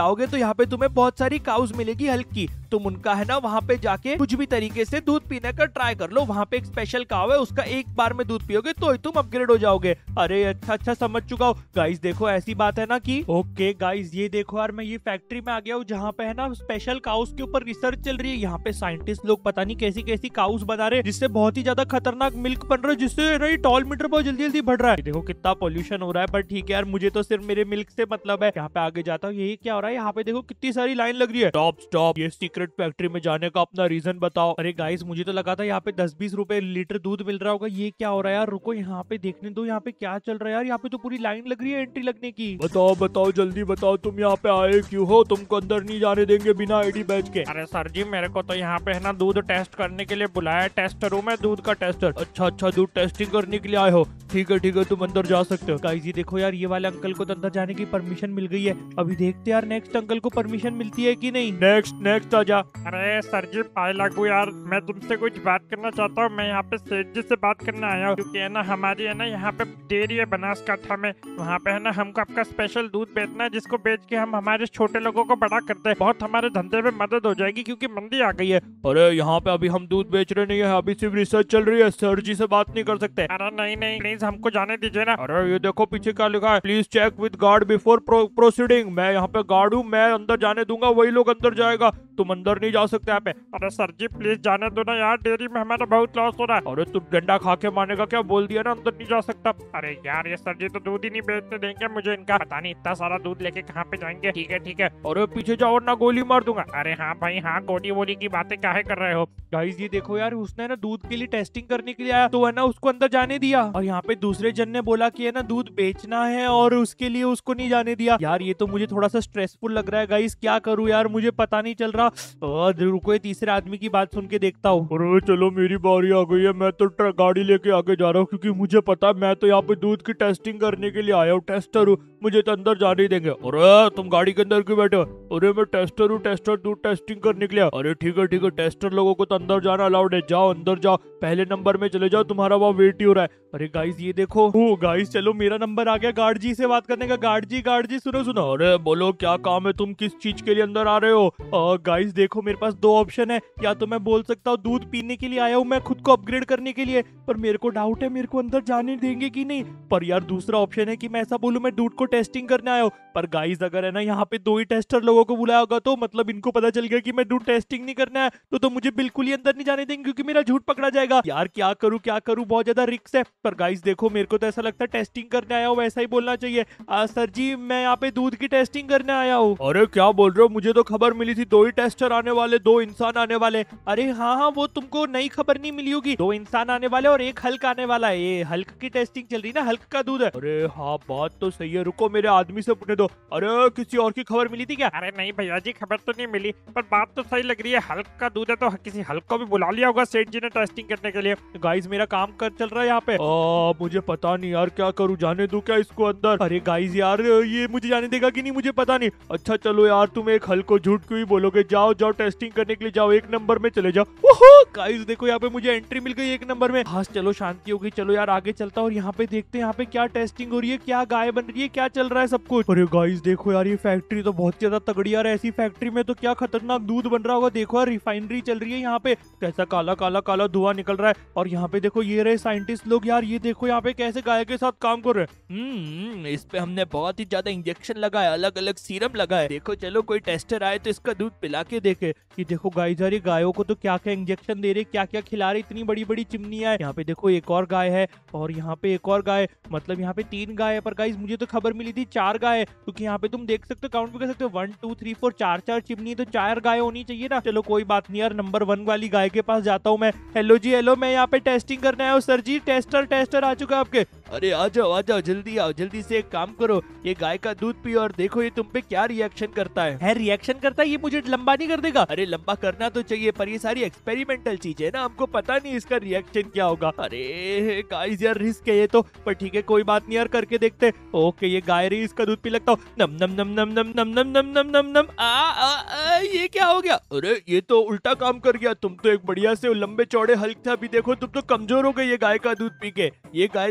जाओगे तो यहाँ पे तुम्हें बहुत सारी काउस मिलेगी हल्क की। तुम उनका है ना वहाँ पे जाके कुछ भी तरीके से दूध पीने का ट्राई कर लो। वहाँ पे एक स्पेशल काव है, उसका एक बार में दूध पियोगे तो ही तुम अपग्रेड हो जाओगे। अरे अच्छा समझ चुका हूँ गाइस। देखो ऐसी बात है ना कि ओके गाइस, ये देखो यार मैं ये फैक्ट्री में आ गया हूँ जहाँ पे है ना स्पेशल काउस के ऊपर रिसर्च चल रही है। यहाँ पे साइंटिस्ट लोग पता नहीं कैसी कैसी काउस बना रहे हैं जिससे बहुत ही ज्यादा खतरनाक मिल्क बन रहा है, जिससे टॉल मीटर बहुत जल्दी जल्दी बढ़ रहा है। देखो कितना पोल्यूशन हो रहा है, पर ठीक है यार मुझे तो सिर्फ मेरे मिल्क से मतलब है। यहाँ पे आगे जाता हूँ, यही क्या हो रहा है यहाँ पे देखो कितनी सारी लाइन लग रही है। स्टॉप, ये सीक्रेट फैक्ट्री में जाने का अपना रीजन बताओ। अरे गाइस मुझे तो लगा था यहाँ पे 10-20 रुपए लीटर दूध मिल रहा होगा, ये क्या हो रहा है यार। रुको यहाँ पे देखने दो यहाँ पे क्या चल रहा है यार। यहाँ पे तो पूरी लाइन लग रही है एंट्री लगने की। बताओ जल्दी बताओ, तुम यहाँ पे आए क्यों हो? तुमको अंदर नहीं जाने देंगे बिना आईडी बैच के। अरे सर जी, मेरे को तो यहाँ पे है ना दूध टेस्ट करने के लिए बुलाया है। टेस्टर हूँ मैं, दूध का टेस्टर। अच्छा दूध टेस्टिंग करने के लिए आए हो, ठीक है तुम अंदर जा सकते हो। गाइस ये देखो यार, ये वाले अंकल को तो अंदर जाने की परमिशन मिल गई है। अभी देखते यार नेक्स्ट अंकल को परमिशन मिलती है कि नहीं। नेक्स्ट आजा। अरे सर जी पाए लागू यार, मैं तुमसे कुछ बात करना चाहता हूँ। मैं यहाँ पे सेठ जी से बात करने आया हूँ, क्योंकि है ना हमारी है ना यहाँ पे डेयरी है बनासकांठा में। वहाँ पे है ना हमको आपका स्पेशल दूध बेचना है, जिसको बेच के हम हमारे छोटे लोगों को बड़ा करते हैं। बहुत हमारे धंधे में मदद हो जाएगी क्योंकि मंदी आ गई है। अरे यहाँ पे अभी हम दूध बेच रहे नहीं है, अभी सिर्फ रिसर्च चल रही है, सर जी से बात नहीं कर सकते। अरे नहीं प्लीज हमको जाने दीजिए ना। अरे ये देखो पीछे क्या लिखा है, please check with guard before proceeding. मैं यहाँ पे गार्ड हूँ, मैं अंदर जाने दूंगा, वही लोग अंदर जाएगा, तुम अंदर नहीं जा सकते यहाँ पे। अरे सर जी प्लीज जाने दो ना यार, डेयरी में हमारा बहुत लॉस हो रहा है। अरे तुम डंडा खा के मानेगा क्या, बोल दिया ना अंदर नहीं जा सकता। अरे यार ये सर जी तो दूध ही नहीं बेचने देंगे मुझे, इनका पता नहीं इतना सारा दूध लेके कहाँ पे जाएंगे। ठीक है। अरे पीछे जाओ वरना गोली मार दूंगा। अरे हाँ भाई हाँ, गोली वोली की बातें काहे कर रहे हो। गाइस ये देखो यार, उसने ना दूध के लिए टेस्टिंग करने के लिए आया तो है ना उसको अंदर जाने दिया, और यहाँ पे दूसरे जन ने बोला कि है ना दूध बेचना है और उसके लिए उसको नहीं जाने दिया। यार ये तो मुझे थोड़ा सा स्ट्रेसफुल लग रहा है गाइस, क्या करूँ यार मुझे पता नहीं चल रहा। रुको ये तीसरे आदमी की बात सुन के देखता हूँ। अरे चलो मेरी बारी आ गई है, मैं तो गाड़ी लेके आगे जा रहा हूँ, क्योंकि मुझे पता है मैं तो यहाँ पे दूध की टेस्टिंग करने के लिए आया हूँ, टेस्टर हूँ, मुझे तो अंदर जाने ही देंगे। अरे तुम गाड़ी के अंदर क्यों बैठे हो? अरे मैं टेस्टर हूँ, टेस्टर दूध टेस्टिंग करने के लिए। अरे ठीक है, टेस्टर लोगों को तो अंदर जाना अलाउड है, जाओ अंदर जाओ, पहले नंबर में चले जाओ, तुम्हारा वहाँ वेट ही हो रहा है। अरे गाइस ये देखो, ओ गाइस चलो मेरा नंबर आ गया गार्ड जी से बात करने का। गार्ड जी सुनो। अरे बोलो क्या काम है, तुम किस चीज के लिए अंदर आ रहे हो? गाइस देखो मेरे पास दो ऑप्शन है, या तो मैं बोल सकता हूँ दूध पीने के लिए आया हूँ मैं खुद को अपग्रेड करने के लिए, पर मेरे को डाउट है मेरे को अंदर जाने देंगे कि नहीं। पर यार दूसरा ऑप्शन है कि मैं ऐसा बोलूं मैं दूध को टेस्टिंग करने आया हूँ। पर गाइस अगर है ना यहाँ पे दो ही टेस्टर लोगों को बुलाया होगा तो मतलब इनको पता चल गया कि मैं दूध टेस्टिंग नहीं करना है तो मुझे बिल्कुल ही अंदर नहीं जाने देंगे, क्योंकि मेरा झूठ पकड़ा जाएगा। यार क्या करूँ, बहुत ज्यादा रिस्क है। पर गाइस देखो मेरे को तो ऐसा लगता है टेस्टिंग करने आया हूँ, वैसा ही बोलना चाहिए। सर जी मैं यहाँ पे दूध की टेस्टिंग करने आया हूँ। अरे क्या बोल रहे हो, मुझे तो खबर मिली थी दो ही टेस्टर आने वाले, दो इंसान आने वाले। अरे हाँ वो तुमको नई खबर नहीं मिली होगी, दो इंसान आने वाले और एक हल्क आने वाला है। ये हल्क की टेस्टिंग चल रही है ना, हल्क का दूध है। अरे हाँ बात तो सही है, रुको मेरे आदमी से पूछने दो। अरे किसी और की खबर मिली थी क्या? अरे नहीं भैया जी खबर तो नहीं मिली, पर बात तो सही लग रही है, हल्क का दूध है तो किसी हल्क को भी बुला लिया होगा सेठ जी ने टेस्टिंग करने के लिए। गाइस मेरा काम कर चल रहा है यहाँ पे। मुझे पता नहीं यार क्या करूँ, जाने दूं क्या इसको अंदर? अरे गाइस यार ये मुझे जाने देगा कि नहीं मुझे पता नहीं। अच्छा चलो यार तुम एक हल्क को झूठ क्यों ही बोलोगे, जाओ टेस्टिंग करने के लिए जाओ, एक नंबर में चले जाओ। ओहो गाइस देखो यहाँ पे मुझे एंट्री मिल गई एक नंबर में। हाँ चलो शांति हो गई, चलो यार आगे चलता और यहाँ पे देखते हैं यहाँ पे क्या टेस्टिंग हो रही है, क्या गाय बन रही है, क्या चल रहा है सब कुछ। अरे गाइस देखो यार ये फैक्ट्री तो बहुत ज्यादा तगड़ी यार, ऐसी फैक्ट्री में तो क्या खतरनाक दूध बन रहा होगा। देखो यार रिफाइनरी चल रही है यहाँ पे, कैसा काला काला काला धुआं निकल रहा है। और यहाँ पे देखो ये रहे साइंटिस्ट लोग यार, ये देखो यहाँ पे कैसे गाय के साथ काम कर रहे हैं। इस पे हमने बहुत ही ज्यादा इंजेक्शन लगाया, अलग अलग सीरम लगाए। देखो चलो कोई टेस्टर आए तो इसका दूध पिला के देखे। ये देखो गाइस यार ये गायों को तो क्या क्या इंजेक्शन दे रहे, क्या क्या खिला रहे, इतनी बड़ी बड़ी चिमनियां है। यहाँ पे देखो एक और गाय है और यहाँ पे एक और गाय, मतलब यहाँ पे 3 गाय है। पर गाइस मुझे तो खबर मिली थी 4 गाय है, क्योंकि यहाँ पे तुम देख सकते हो, काउंट भी कर सकते हो 1 2 3 4 4 चिमनी, तो 4 गाय होनी चाहिए ना। चलो कोई बात नहीं यार, नंबर 1 वाली गाय के पास जाता हूँ मैं। हेलो जी हेलो, मैं यहाँ पे टेस्टिंग करने आया हूँ। सर जी टेस्टर आ चुका है आपके। अरे आ जाओ जल्दी आओ, जल्दी से एक काम करो, ये गाय का दूध पियो और देखो ये तुम पे क्या रिएक्शन करता है। रिएक्शन करता है, ये मुझे लंबा नहीं कर देगा? अरे लंबा करना तो चाहिए, पर ये सारी एक्सपेरिमेंटल चीज है ना, हमको पता नहीं इसका रिएक्शन क्या होगा। अरे गाइस यार रिस्क है ये तो, पर ठीक है कोई बात नहीं यार, करके देखते। ओके ये गाय रही, इसका दूध पी लगता हूँ। नम नम नम नम नम नम नम नम नम नम नम। ये क्या हो गया? अरे ये तो उल्टा काम कर गया, तुम तो एक बढ़िया से लंबे चौड़े हल्क था, अभी देखो तुम तो कमजोर हो गए ये गाय का दूध पी के। ये गाय तो टेस्ट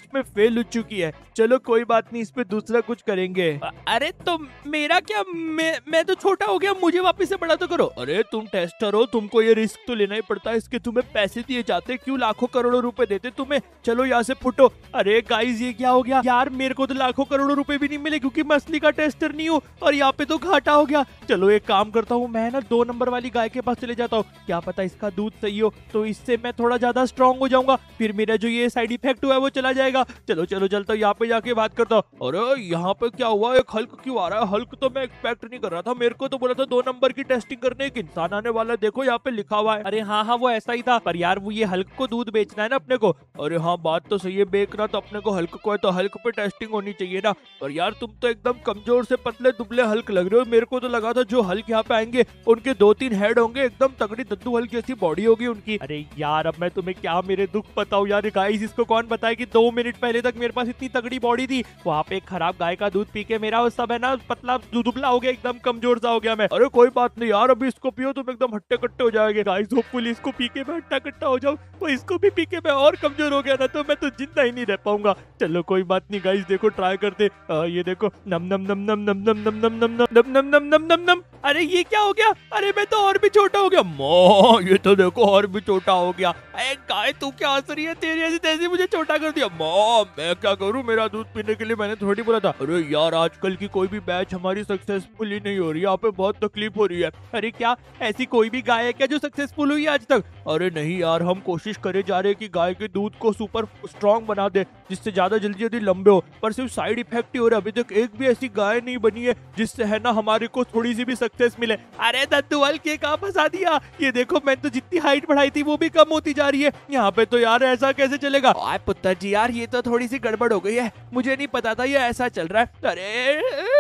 टेस्ट में फेल हो चुकी है। चलो कोई बात नहीं, इस पे दूसरा कुछ करेंगे। अरे तो मेरा क्या, मैं तो छोटा हो गया, मुझे वापस से बड़ा तो करो। अरे तुम टेस्टर हो, तुमको ये रिस्क तो लेना ही पड़ता है, इसके तुम्हें पैसे दिए जाते, क्यों लाखों करोड़ों रुपए देते तुम्हें। चलो यहाँ से फुटो। अरे गाइस ये क्या हो गया यार, मेरे को तो लाखों करोड़ों रुपए भी नहीं मिले क्योंकि मैं असली का टेस्टर नहीं हूँ, और यहाँ पे तो घाटा हो गया। चलो एक काम करता हूँ, मैं ना 2 नंबर वाली गाय के पास चले जाता हूँ, क्या पता इसका दूध सही हो, तो इससे मैं थोड़ा ज्यादा स्ट्रांग हो जाऊंगा, फिर मेरा जो ये साइड इफेक्ट हुआ है वो चला जाएगा। चलो चलो चलता हूँ, यहाँ पे जाके बात करता हूँ। अरे यहाँ पे क्या हुआ, एक हल्क क्यों आ रहा है? हल्क तो मैं एक्सपेक्ट नहीं कर रहा था, मेरे को तो बोला था 2 नंबर की टेस्टिंग करने, एक इंसान आने वाला, देखो यहाँ पे लिखा हुआ है। अरे हाँ हाँ वो ऐसा ही था, पर यार वो ये हल्क को दूध बेचना है ना अपने को। अरे हाँ बात तो सही है, बेचना तो अपने को हल्क को है, तो हल्क पे टेस्टिंग होनी चाहिए ना। पर यार तुम तो एकदम कमजोर से पतले दुबले हल्क लग रहे हो, मेरे को तो लगा था जो हल्क यहाँ पे आएंगे उनके 2-3 हेड होंगे, एकदम तगड़ी दद्दू हल्क जैसी बॉडी होगी उनकी। अरे यार अब मैं तुम्हें क्या मेरे दुख बताऊं यार गाइस, इसको कौन बताए कि 2 मिनट पहले तक मेरे पास इतनी तगड़ी बॉडी थी, वहाँ पे एक खराब गाय का दूध पी के मेरा वो सब है ना पतला दुबला हो गया, एकदम कमजोर सा हो गया मैं। अरे कोई बात नहीं यार, अभी इसको पियो तुम एकदम हट्टे कट्टे हो जाएंगे गाइस, होपफुली इसको पी के मैं हट्टा कट्टा हो जाऊं, वो इसको भी पी के मैं और कमजोर हो गया ना तो मैं तो जिंदा ही नहीं रह पाऊंगा। चलो कोई बात नहीं गाइस, देखो ट्राई करते। ये देखो, नम नम नम नम नम नम नम नम नम नम नम नम नम नम नम। अरे ये क्या हो गया, अरे मैं तो और भी छोटा हो गया। माँ ये तो देखो और भी छोटा हो गया। अरे गाय तू क्या हंस रही है, तेरी ऐसी तैसी मुझे छोटा कर दिया। माँ मैं क्या करूँ, मेरा दूध पीने के लिए मैंने थोड़ी बोला था। अरे यार आजकल की कोई भी बैच हमारी सक्सेसफुल ही नहीं हो रही, यहाँ पे बहुत तकलीफ हो रही है। अरे क्या ऐसी कोई भी गाय है क्या जो सक्सेसफुल हुई है आज तक? अरे नहीं यार, हम कोशिश करे जा रहे हैं कि गाय के दूध को सुपर स्ट्रॉन्ग बना दे, जिससे ज्यादा जल्दी जल्दी लंबे हो, पर सिर्फ साइड इफेक्ट ही हो रहा है। अभी तक एक भी ऐसी गाय नहीं बनी है जिससे है ना हमारे को थोड़ी सी भी सक्सेस मिले। अरे दद्दू हल्क के कहाँ फंसा दिया, ये देखो मैं तो जितनी हाइट बढ़ाई थी वो भी कम होती जा रही है यहाँ पे, तो यार ऐसा कैसे चलेगा? आए पुत्र जी यार ये तो थोड़ी सी गड़बड़ हो गई है, मुझे नहीं पता था ये ऐसा चल रहा है। अरे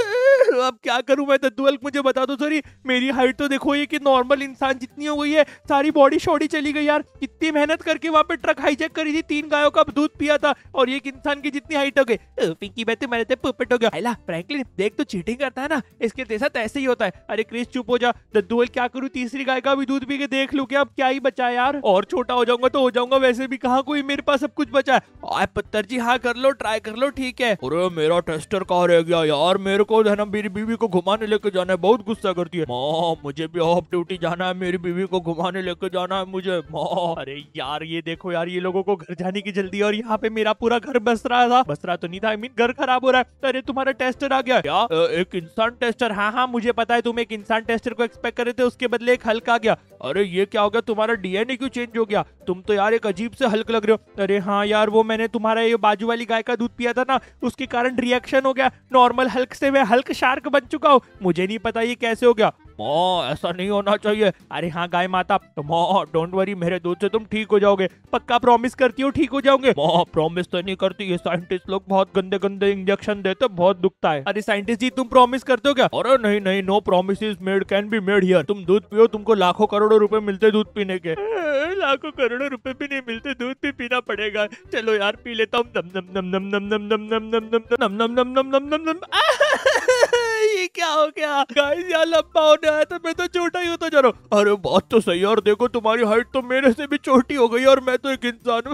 अब क्या करूं मैं दद्दू हल्क, मुझे बता दो। सॉरी मेरी हाइट तो देखो ये कि नॉर्मल इंसान जितनी हो गई है, सारी बॉडी शॉडी चली गई यार। इतनी मेहनत करके वहाँ पे ट्रक हाईजैक करी थी, 3 गायों का दूध पिया था, और एक इंसान की जितनी हाइट हो गई। पिंकी मैं तो मेरे पुपट हो गया। फ्रैंकलिन देख तो चीटिंग करता है ना, इसके साथ ऐसे ही होता है। अरे क्रिस चुप हो जा। दद्दू हल्क क्या करूं, तीसरी गाय का भी दूध पी के देख लूं क्या, अब क्या ही बचा है यार, और छोटा हो जाऊंगा तो हो जाऊंगा, वैसे भी कहाँ कोई मेरे पास सब कुछ बचा है। आए पत्थर जी हाँ कर लो, ट्राई कर लो, ठीक है। अरे मेरा टेस्टर कहाँ रह गया यार, मेरे को है ना मेरी बीवी को घुमाने लेके जाना है, बहुत गुस्सा करती है। माँ मुझे भी ऑफ ड्यूटी जाना है, मेरी बीवी को घुमाने लेके जाना है मुझे। माँ अरे यार ये देखो यार, ये लोगों को घर जाने की जल्दी, और यहाँ पे मेरा पूरा घर बस रहा था, बस रहा तो नहीं था, आई मीन घर खराब हो रहा है। अरे तुम्हारा टेस्टर आ गया क्या? एक इंसान टेस्टर? हाँ हाँ मुझे पता है, तुम एक इंसान टेस्टर को एक्सपेक्ट कर रहे थे, उसके बदले एक हल्क आ गया। अरे ये क्या हो गया, तुम्हारा डीएनए क्यों चेंज हो गया, तुम तो यार एक अजीब से हल्क लग रहे हो। अरे हाँ यार वो मैंने तुम्हारा ये बाजू वाली गाय का दूध पिया था ना, उसके कारण रिएक्शन हो गया, नॉर्मल हल्क से मैं हल्क शार्क बन चुका हूँ, मुझे नहीं पता ये कैसे हो गया। माँ ऐसा नहीं होना चाहिए। अरे हाँ गाय माता, तो माँ डोंट वरी, मेरे दूध से तुम ठीक हो जाओगे, पक्का प्रॉमिस करती हो ठीक हो जाओगे? माँ प्रॉमिस तो नहीं करती, ये साइंटिस्ट लोग बहुत गंदे गंदे इंजेक्शन देते, बहुत दुखता है। अरे साइंटिस्ट जी तुम प्रॉमिस करते हो क्या? अरे नहीं नहीं, no promise is made can be made here. तुम दूध पियो, तुमको लाखों करोड़ों रुपए मिलते दूध पीने के। लाखों करोड़ों रुपए भी नहीं मिलते, दूध भी पीना पड़ेगा। चलो यार पी लेता हूँ। नम नम नम नम नम नम नम नम नम नम नम नम नम नम नम नम। ये क्या हो गया गाइस, यार लंबा होने आया था, मैं तो छोटा ही होता जा रहा हूँ। अरे बात तो सही है, और देखो तुम्हारी हाइट तो मेरे से भी छोटी हो गई, और मैं तो एक इंसान हूँ।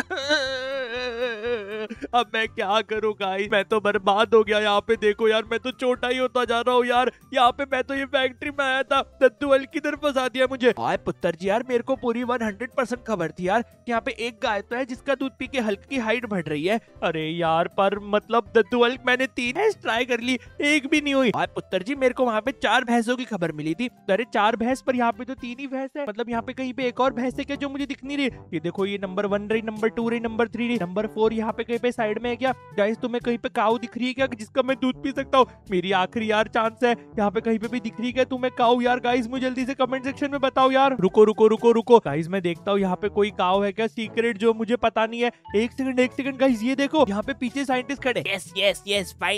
अब मैं क्या करूँ गाइस, मैं तो बर्बाद हो गया यहाँ पे। देखो यार मैं तो छोटा ही होता जा रहा हूँ यार, यहाँ पे मैं तो ये फैक्ट्री में आया था, दद्दू हल्क की तरफ फंसा दिया मुझे। हाय पुत्र जी यार, मेरे को पूरी 100% खबर थी यार, यहाँ पे एक गाय तो है जिसका दूध पी के हल्क की हाइट बढ़ रही है। अरे यार पर मतलब दद्दू हल्क मैंने 3 भैंस ट्राई कर ली, एक भी नहीं हुई। हाय पुत्र जी मेरे को वहाँ पे 4 भैंसों की खबर मिली थी। अरे 4 भैंस, पर यहाँ पे तो 3 ही भैंस है, मतलब यहाँ पे कहीं पे एक और भैंस है क्या जो मुझे दिख नहीं रही? ये देखो ये नंबर 1 रही, नंबर 2 रही, नंबर 3 रही, नंबर 4 यहाँ पे कहीं पे साइड में है क्या? गाइस तुम्हें कहीं पे काऊ दिख रही है क्या जिसका मैं दूध पी सकता हूँ? मेरी आखिरी यार चांस है, यहाँ पे कहीं पे भी दिख रही है क्या तुम्हें काऊ यार? गाइस मुझे जल्दी से कमेंट सेक्शन में बताओ यार। रुको रुको रुको रुको गाइस, मैं देखता हूँ यहाँ पे कोई काऊ है क्या सीक्रेट जो मुझे पता नहीं है। एक सेकंड गाइस, ये देखो यहाँ पे पीछे साइंटिस्ट खड़े। यस यस यस फाइनली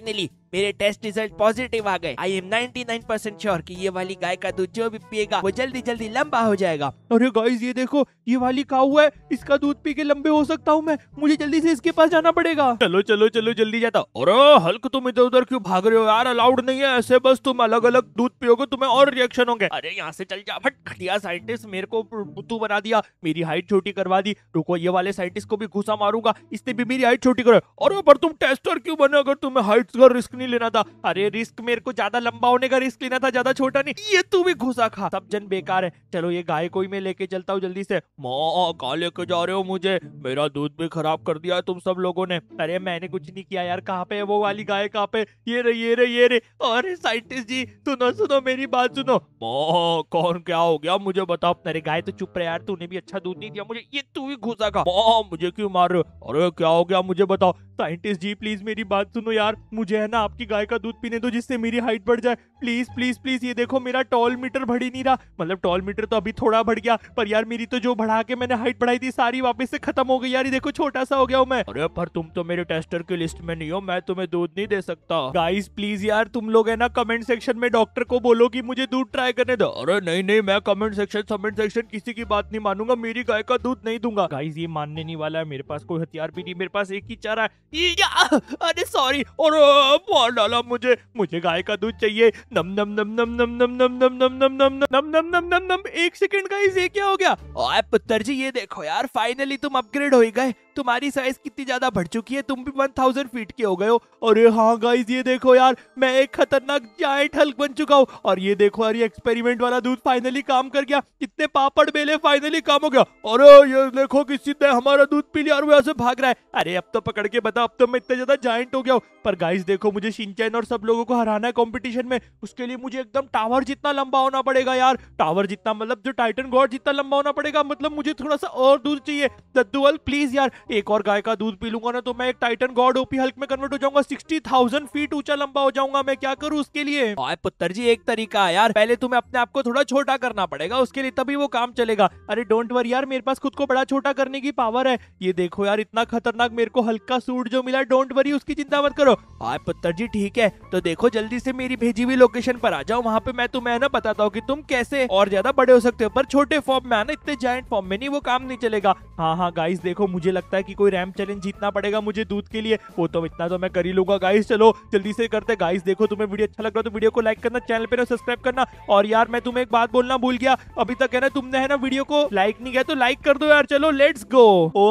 मेरे टेस्ट रिजल्ट पॉजिटिव आ गए। आई एम 99% श्योर कि ये वाली गाय का दूध जो भी पिएगा वो जल्दी जल्दी लंबा हो जाएगा। अरे गाइस ये देखो, ये वाली काऊ है, इसका दूध पी के लंबे हो सकता हूँ मैं। मुझे जल्दी से इसके पास जाना पड़ेगा। चलो चलो चलो जल्दी जाता। अरे हल्क तुम इधर उधर क्यों भाग रहे हो यार? अलाउड नहीं है ऐसे, बस तुम अलग अलग दूध पियोगे तुम्हें और रिएक्शन होंगे। अरे यहाँ से चल जा फट। घटिया साइंटिस्ट, मेरे को बुद्धू बना दिया, मेरी हाइट छोटी करवा दी। रुको, ये वाले साइंटिस्ट को भी घुसा मारूंगा, इसने भी मेरी हाइट छोटी करो। अरे पर तुम टेस्टर क्यों बने अगर तुम्हें हाइट का रिस्क नहीं लेना था? अरे रिस्क मेरे को ज्यादा लंबा होने का रिस्क लेना था, ज्यादा छोटा नहीं। ये तू भी घुसा खा, सब जन बेकार है। चलो ये गाय को ही मैं लेके चलता हूँ जल्दी से। माँ कहाँ लेके जा रहे हो मुझे? मेरा दूध भी खराब कर दिया तुम सब लोगों ने। अरे मैंने कुछ नहीं किया यार। कहाँ पे है वो वाली गाय? कहाँ पे? ये रे ये रे ये रे। अरे साइंटिस्ट जी सुनो सुनो, मेरी बात सुनो। माँ कौन, क्या हो गया मुझे बताओ। अरे गाय तो चुप रहे यार, तूने भी अच्छा दूध नहीं दिया मुझे। ये तू भी घुसा खा। माँ मुझे क्यों मार रहे हो? अरे क्या हो गया मुझे बताओ। साइंटिस्ट जी प्लीज मेरी बात सुनो यार, मुझे है ना आपकी गाय का दूध पीने दो जिससे मेरी हाइट बढ़ जाए। Please please please. ये देखो मेरा टॉल मीटर बढ़ ही नहीं रहा। मतलब टॉल मीटर तो अभी थोड़ा बढ़ गया, पर यार मेरी तो जो बढ़ा के मैंने हाइट बढ़ाई थी सारी वापस से खत्म हो गई यार। ये देखो छोटा सा हो गया हूँ मैं। अरे पर तुम तो मेरे टेस्टर की लिस्ट में नहीं हो, मैं तुम्हें दूध नहीं दे सकता। गाइस प्लीज यार तुम लोग है ना कमेंट सेक्शन में डॉक्टर को बोलो कि मुझे दूध ट्राई करने दो। अरे नहीं नहीं, मैं कमेंट सेक्शन किसी की बात नहीं मानूंगा, मेरी गाय का दूध नहीं दूंगा। गाइस ये मानने नहीं वाला है, मेरे पास कोई हथियार भी नहीं, मेरे पास एक ही चारा है। अरे सॉरी, और मार डाला मुझे। मुझे गाय का दूध चाहिए। नम नम नम नम नम नम नम नम नम नम नम नम नम नम नम नम। एक सेकंड गाइस, ये क्या हो गया? ओए पुत्र जी ये देखो यार, फाइनली तुम अपग्रेड हो गए। तुम्हारी साइज कितनी ज्यादा बढ़ चुकी है, तुम भी 1000 फीट के हो गए हो। अरे हाँ गाइस ये देखो यार, मैं एक खतरनाक जायंट हल्क बन चुका हूँ। और ये देखो यार, ये एक्सपेरिमेंट वाला दूध फाइनली काम कर गया। कितने पापड़ बेले, फाइनली काम हो गया। अरे ये देखो किसी ने हमारा दूध पी लिया और वो ऐसे भाग रहा है। अरे अब तो पकड़ के बता, अब तो मैं इतना ज्यादा जायंट हो गया हूँ। पर गाइस देखो, मुझे शिनचैन और सब लोगों को हराना है कंपटीशन में। उसके लिए मुझे एकदम टावर जितना लंबा होना पड़ेगा यार। टावर जितना मतलब जो टाइटन गॉड जितना लंबा होना पड़ेगा। मतलब मुझे थोड़ा सा और दूध चाहिए। दद्दूअल प्लीज यार, एक और गाय का दूध पी लूंगा ना तो मैं एक टाइटन गॉड ओपी हल्क में कन्वर्ट हो जाऊंगा। 60,000 फीट ऊंचा लंबा हो जाऊंगा। मैं क्या करूं उसके लिए? ओए पुत्र जी एक तरीका है यार, पहले तुम्हें अपने आप को थोड़ा छोटा करना पड़ेगा, उसके लिए तभी वो काम चलेगा। अरे डोंट वरी यार, मेरे पास खुद को बड़ा छोटा करने की पावर है। ये देखो यार, इतना खतरनाक मेरे को हल्का सूट जो मिला, डोंट वरी उसकी चिंता मत करो। ओए पुत्र जी ठीक है, तो देखो जल्दी से मेरी भेजी हुई लोकेशन पर आ जाओ। वहां पे मैं तुम्हें ना बताता हूँ कि तुम कैसे और ज्यादा बड़े हो सकते हो, पर छोटे फॉर्म में आना, इतने जायंट फॉर्म में नहीं, वो काम नहीं चलेगा। हाँ हाँ गाइस देखो, मुझे लगता है कि कोई रैंप चैलेंज जीतना पड़ेगा मुझे दूध के लिए। वो तो इतना तो मैं कर ही लूंगा। गाइस चलो जल्दी से करते। गाइस देखो, तुम्हें वीडियो अच्छा लग रहा है तो वीडियो को लाइक करना, चैनल पे सब्सक्राइब करना। और यार मैं तुम्हें एक बात बोलना भूल गया, अभी तक है ना तुमने है ना वीडियो को लाइक नहीं किया तो लाइक कर दो यार। चलो लेट्स गो।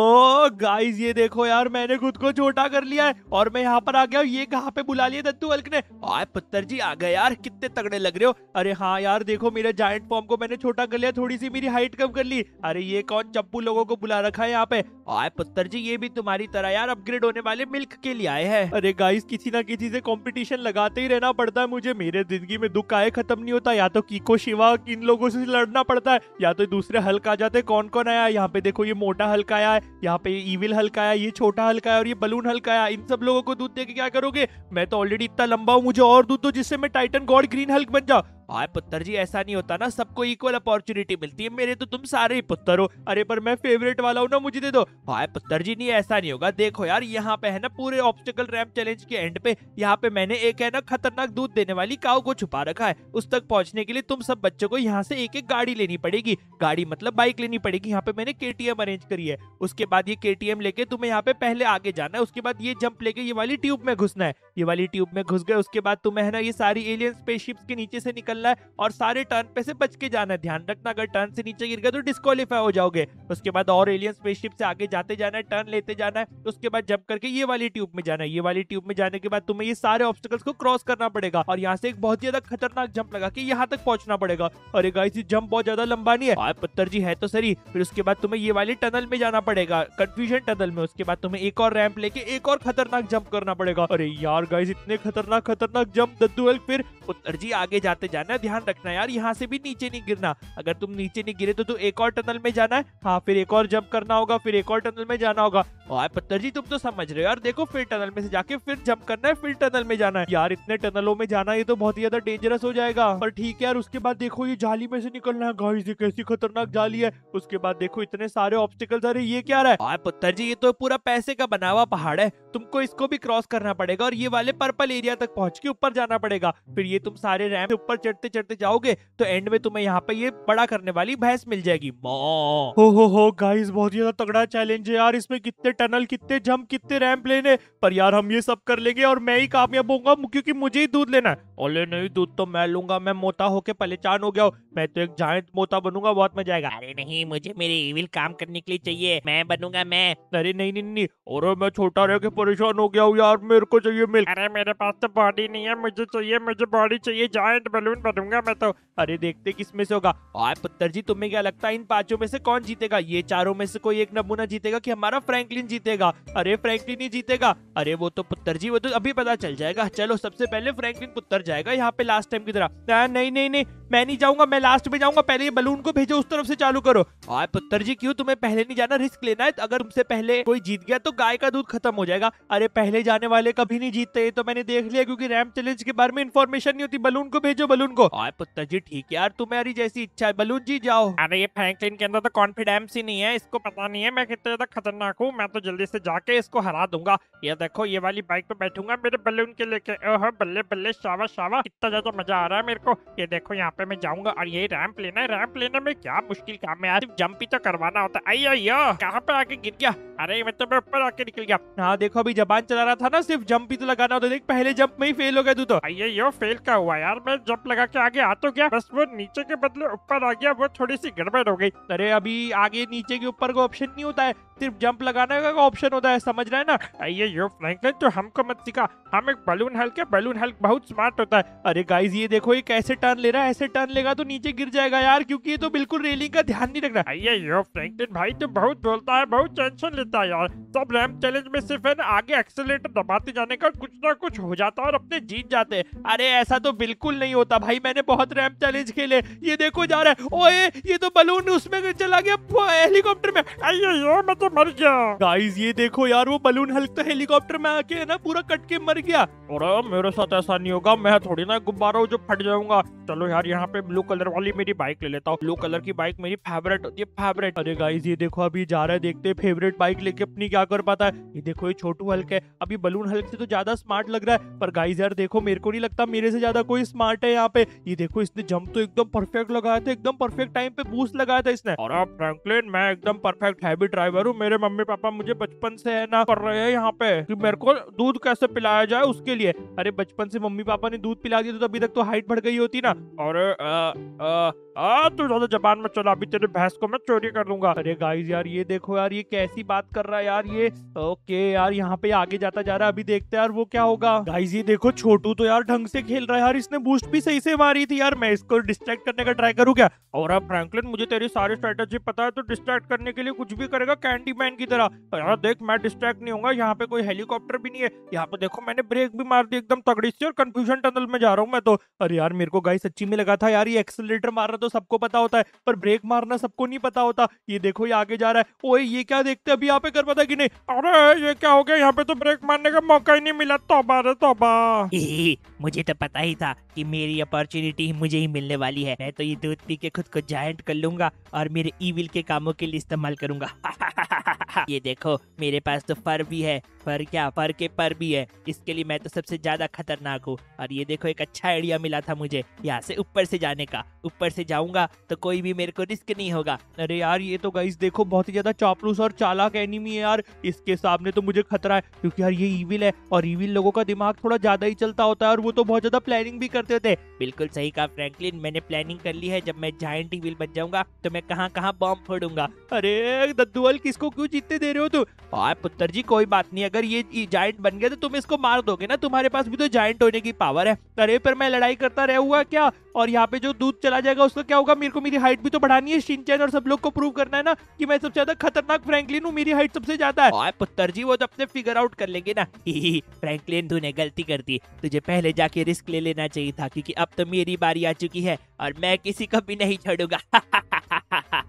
ओ गाइस ये देखो यार, मैंने खुद को छोटा कर लिया है और मैं यहाँ पर आ गया हूँ। ये कहाँ पे बुला लिया दद्दू हल्क ने? आए पुत्र जी आ गए यार, कितने तगड़े लग रहे हो। अरे हाँ यार देखो, मेरे जायंट फॉर्म को मैंने छोटा कर लिया, थोड़ी सी मेरी हाइट कम कर ली। अरे ये कौन चप्पू लोगों को बुला रखा है यहाँ पे? आए पुत्र जी, ये भी तुम्हारी तरह यार अपग्रेड होने वाले मिल्क के लिए आए हैं। अरे गाइस किसी ना किसी से कंपटीशन लगाते ही रहना पड़ता है मुझे। मेरे जिंदगी में दुख आए खत्म नहीं होता। या तो कीको शिवा इन लोगों से लड़ना पड़ता है, या तो दूसरे हल्क आ जाते। कौन कौन आया यहाँ पे? देखो ये मोटा हल्क आया है, यहाँ पे इविल हल्क आया, ये छोटा हल्क आया और ये बलून हल्क आया। इन सब लोगों को दूध दे के क्या करोगे? मैं तो ऑलरेडी इतना लंबा हूँ, मुझे और दूध दो जिससे मैं टाइटन गॉड ग्रीन हल्क बन जाऊं। आए पुत्र जी ऐसा नहीं होता ना, सबको इक्वल अपॉर्चुनिटी मिलती है। मेरे तो तुम सारे ही पुत्र हो। अरे पर मैं फेवरेट वाला हूँ ना, मुझे दे दो। आए पुत्र जी नहीं, ऐसा नहीं होगा। देखो यार यहाँ पे है ना पूरे ऑब्स्टिकल रैंप चैलेंज के एंड पे, यहाँ पे मैंने एक है ना खतरनाक दूध देने वाली काऊ को छुपा रखा है। उस तक पहुंचने के लिए तुम सब बच्चों को यहाँ से एक एक गाड़ी लेनी पड़ेगी। गाड़ी मतलब बाइक लेनी पड़ेगी। यहाँ पे मैंने KTM अरेंज करी है। उसके बाद ये KTM लेके तुम्हें यहाँ पे पहले आगे जाना है। उसके बाद ये जंप लेके ये वाली ट्यूब में घुसना है। ये वाली ट्यूब में घुस गए, उसके बाद तुम्हें है ना ये सारी एलियन स्पेसशिप्स के नीचे से निकलना है और सारे टर्न पे से बच के जाना है। ध्यान रखना, अगर टर्न से नीचे गिर गए तो डिस्क्वालीफाई हो जाओगे। उसके बाद और एलियन स्पेसशिप से आगे जाते जाना है, टर्न लेते जाना है। उसके बाद जंप करके ये वाली ट्यूब में जाना है। ये वाली ट्यूब में जाने के बाद तुम्हें ये सारे ऑब्स्टिकल्स को क्रॉस करना पड़ेगा और यहाँ से एक बहुत ज्यादा खतरनाक जंप लगा के यहाँ तक पहुंचना पड़ेगा। अरे गाइस ये जंप बहुत ज्यादा लंबा नहीं है। पुत्र जी है तो सही। फिर उसके बाद तुम्हें ये वाली टनल में जाना पड़ेगा, कंफ्यूजन टनल में। उसके बाद तुम्हें एक और रैंप लेके एक और खतरनाक जंप करना पड़ेगा। अरे यार गाइस इतने खतरनाक जंप दद्दू हल्क। फिर पुत्र जी आगे जाते जाना है, ध्यान रखना यार यहाँ से भी नीचे नहीं गिरना। अगर तुम नीचे नहीं गिरे तो एक और टनल में जाना है। हाँ फिर एक और जंप करना होगा, फिर एक और टनल में जाना होगा। और पुत्र जी तुम तो समझ रहे हो यार, देखो फिर टनल में से जाके फिर जंप करना है, फिर टनल में जाना है यार। इतने टनलों में जाना ये तो बहुत ही ज्यादा डेंजरस हो जाएगा। पर ठीक है यार, उसके बाद देखो ये जाली में से निकलना है गाइस, ये कैसी खतरनाक जाली है। उसके बाद देखो इतने सारे ऑब्स्टिकल्स, अरे ये क्या रहा है? और पुत्र जी ये तो पूरा पैसे का बना हुआ पहाड़ है, तुमको इसको भी क्रॉस करना पड़ेगा और ये वाले पर्पल एरिया तक पहुंच के ऊपर जाना पड़ेगा। फिर ये तुम सारे रैंप से ऊपर चढ़ते चढ़ते जाओगे तो एंड में तुम्हें यहाँ पे ये बड़ा करने वाली भैंस मिल जाएगी। हो गाइस, बहुत ही ज्यादा तगड़ा चैलेंज है यार। इसमें कितने टनल, कितने जंप, कितने रैंप लेने, पर यार हम ये सब कर लेंगे और मैं ही कामयाब होऊंगा क्योंकि मुझे ही दूध लेना है। ओले नहीं, दूध तो मैं लूंगा, मैं मोटा होके पहचान हो गया हूँ, मैं तो एक जायंट मोटा बनूंगा, बहुत मजा आएगा। अरे नहीं, मुझे मेरे इविल काम करने के लिए चाहिए, मैं बनूंगा मैं। अरे नहीं नहीं नहीं, और मैं छोटा रह के परेशान हो गया हूँ यार, मेरे को चाहिए मिल्क। अरे मेरे पास तो बॉडी नहीं है, मुझे चाहिए, मुझे बॉडी चाहिए, जायंट बलून बनूंगा मैं तो। अरे देखते किसमें से होगा। और पुत्र जी तुम्हें क्या लगता है इन पांचों में से कौन जीतेगा? ये चारों में से कोई एक नमूना जीतेगा कि हमारा फ्रैंकलिन जीतेगा? अरे फ्रैंकलिन ही जीतेगा। अरे वो तो पुत्र जी, वो तो अभी पता चल जाएगा। चलो सबसे पहले फ्रैंकलिन पुत्र जाएगा यहाँ पे लास्ट टाइम की तरह। नहीं नहीं नहीं, मैं नहीं जाऊंगा, मैं लास्ट में जाऊंगा। पहले ये बलून को भेजो, उस तरफ से चालू करो। और पुत्र जी क्यों, तुम्हें पहले नहीं जाना, रिस्क लेना है। अगर तुमसे पहले कोई जीत गया तो गाय का दूध खत्म हो जाएगा। अरे पहले जाने वाले कभी नहीं जीतते, ये तो मैंने देख लिया, क्योंकि रैंप चैलेंज के बारे में इन्फॉर्मेशन नहीं होती। बलून को भेजो, बलून को। और पुत्र जी ठीक है यार, तुम्हारी जैसी इच्छा है, बलून जी जाओ। अरे ये फ्रैंकलिन के अंदर तो कॉन्फिडेंस ही नहीं है, इसको पता नहीं है मैं कितने ज्यादा खतरनाक हूँ। मैं तो जल्दी से जाके इसको हरा दूंगा। ये देखो, ये वाली बाइक पे बैठूंगा मेरे बलून के लेके। ओह बल्ले बल्ले, शावा शावा, कितना ज्यादा मजा आ रहा है मेरे को। ये देखो यहाँ पे मैं जाऊंगा और ये रैंप लेना है। रैंप लेने में क्या मुश्किल काम है यार, सिर्फ जंप ही तो करवाना होता है। अयो कहाँ पे आके गिर गया? अरे मतलब मैं ऊपर आके निकल गया। हाँ देखो, अभी जबान चला रहा था ना, सिर्फ जंप ही तो लगाना होता। देख पहले जंप में ही फेल हो गया तू तो। अयो फेल का हुआ यार, मैं जंप लगा के आगे आ तो गया, बस वो नीचे के बदले ऊपर आ गया, वो थोड़ी सी गड़बड़ हो गई। अरे अभी आगे नीचे के ऊपर का ऑप्शन नहीं होता है, सिर्फ जंप लगाने का ऑप्शन होता है, समझ रहा है ना? अयो फ्रैंकलिन तो हमको मत सिखा, हम एक बलून हल्क है, बलून हल्क बहुत स्मार्ट होता है। अरे गाइस ये देखो, ये कैसे टर्न ले रहा है, ऐसे टर्न लेगा तो नीचे गिर जाएगा यार, क्योंकि ये तो बिल्कुल रेलिंग का ध्यान नहीं रख रहा। अयो फ्रैंकलिन भाई तो बहुत बोलता है, बहुत टेंशन लेता है यार। सब रैंप चैलेंज में सिर्फ है ना आगे एक्सेलरेटर दबाते जाने का कुछ ना कुछ हो जाता है और अपने जीत जाते हैं। अरे ऐसा तो बिल्कुल नहीं होता भाई, मैंने बहुत रैंप चैलेंज खेले। ये देखो जा रहा है, ओए ये तो बलून उसमें चला गया हेलीकॉप्टर में। अयो मैं तो मर गया। गाइस ये देखो यार, वो बलून हल्क तो हेलीकॉप्टर में आके है ना पूरा कट के मर गया। और मेरे साथ ऐसा नहीं होगा, मैं थोड़ी ना गुब्बारा हूँ जो फट जाऊंगा। चलो यार यहाँ पे ब्लू कलर वाली मेरी बाइक ले लेता हूँ। ब्लू कलर की बाइक मेरी फेवरेट होती है, फेवरेट। अरे गाइस ये देखो, अभी जा रहा है, देखते हैं फेवरेट बाइक लेके अपनी क्या कर पाता है। ये देखो ये छोटू हल्क है, अभी बलून हल्क से तो ज्यादा स्मार्ट लग रहा है। पर गाइस यार देखो, मेरे को नहीं लगता मेरे से ज्यादा कोई स्मार्ट है यहाँ पे। ये देखो इसने जंप तो एकदम परफेक्ट लगाया था, एकदम परफेक्ट टाइम पे बूस्ट लगाया था इसने। और फ्रैंकलिन मैं एकदम परफेक्ट हैवी ड्राइवर हूँ। मेरे मम्मी पापा मुझे बचपन से है ना कर रहे हैं यहाँ पे कि मेरे को दूध कैसे पिलाया जाए उसके लिए। अरे बचपन से मम्मी पापा ने दूध पिला दिया तो अभी तक तो हाइट बढ़ गई होती ना। और तू ज्यादा जबान में चला, अभी तेरे भैंस को मैं चोरी कर लूंगा। अरे गाइस यार ये देखो यार, ये कैसी बात कर रहा है यार ये। ओके यार, यहाँ पे आगे जाता जा रहा है, अभी देखते हैं यार वो क्या होगा। गाइस ये देखो, छोटू तो यार ढंग से खेल रहा है यार, इसने बूस्ट भी सही से मारी थी यार। मैं इसको डिस्ट्रैक्ट करने का ट्राई करूँ क्या? और अब फ्रैंकलिन मुझे तेरी सारी स्ट्रेटेजी पता है, तो डिस्ट्रैक्ट करने के लिए कुछ भी करेगा कैंडी मैन की तरह। यार देख मैं डिस्ट्रैक्ट नहीं होगा, यहाँ पे कोई हेलीकॉप्टर भी नहीं है। यहाँ पे देखो मैंने ब्रेक भी मार दी एकदम तगड़ी सी और कंफ्यूजन टनल में जा रहा हूँ मैं तो। अरे यार मेरे को गाइस सच्ची में लगा था यार, ये एक्सेलरेटर मारना तो सबको पता होता है, पर ब्रेक मारना सबको नहीं पता होता। ये देखो ये आगे जा रहा है। ओए ये क्या देखते, अभी यहाँ पे कर पाता कि नहीं? अरे ये क्या हो गया, यहाँ पे तो ब्रेक मारने का मौका ही नहीं मिला। तौबा रे तौबा। मुझे तो पता ही था कि मेरी अपॉर्चुनिटी मुझे ही मिलने वाली है। मैं तो ये दूध पी के खुद को जायंट कर लूंगा और मेरे ईविल के कामों के लिए इस्तेमाल करूंगा। ये देखो मेरे पास तो फर भी है, फर क्या, फर के पर भी है। इसके लिए मैं तो सबसे ज्यादा खतरनाक हूँ। और ये देखो एक अच्छा आइडिया मिला था मुझे यहाँ से ऊपर से जाने का। ऊपर से जाऊंगा तो कोई भी मेरे को रिस्क नहीं होगा। अरे यार ये तो गाइस देखो बहुत ही ज्यादा चापलूस और चालाक एनिमी है यार, इसके सामने तो मुझे खतरा है, क्योंकि यार ये ईविल है और ईविल लोगों का दिमाग थोड़ा ज्यादा ही चलता होता है और वो तो बहुत ज्यादा प्लानिंग भी करते थे। बिल्कुल सही कहा फ्रैंकलिन, मैंने प्लानिंग कर ली है। जब मैं जायंट ईविल बन जाऊंगा तो मैं कहाँ कहाँ बॉम्ब फोड़ूंगा। अरे दद्दूअल किसको क्यों जीतने दे रहे हो तू? और पुत्र जी कोई बात नहीं, अगर ये जायंट बन गया तो तुम इसको मार दोगे ना, तुम्हारे पास भी तो जायंट होने की पावर है। अरे पर मैं लड़ाई करता रहूंगा क्या? और यहाँ पे जो दूध चला जाएगा उसका क्या होगा? मेरे को मेरी हाइट भी तो बढ़ानी है, शिनचैन और सब लोग को प्रूव करना है ना कि मैं सबसे ज्यादा खतरनाक फ्रैंकलिन हूँ, मेरी हाइट सबसे ज्यादा है। और पुत्र जी वो तो अपने फिगर आउट कर लेंगे ना। फ्रैंकलिन तूने गलती कर दी, तुझे पहले जाके रिस्क ले लेना चाहिए था, क्योंकि अब तो मेरी बारी आ चुकी है और मैं किसी को भी नहीं छोड़ूंगा।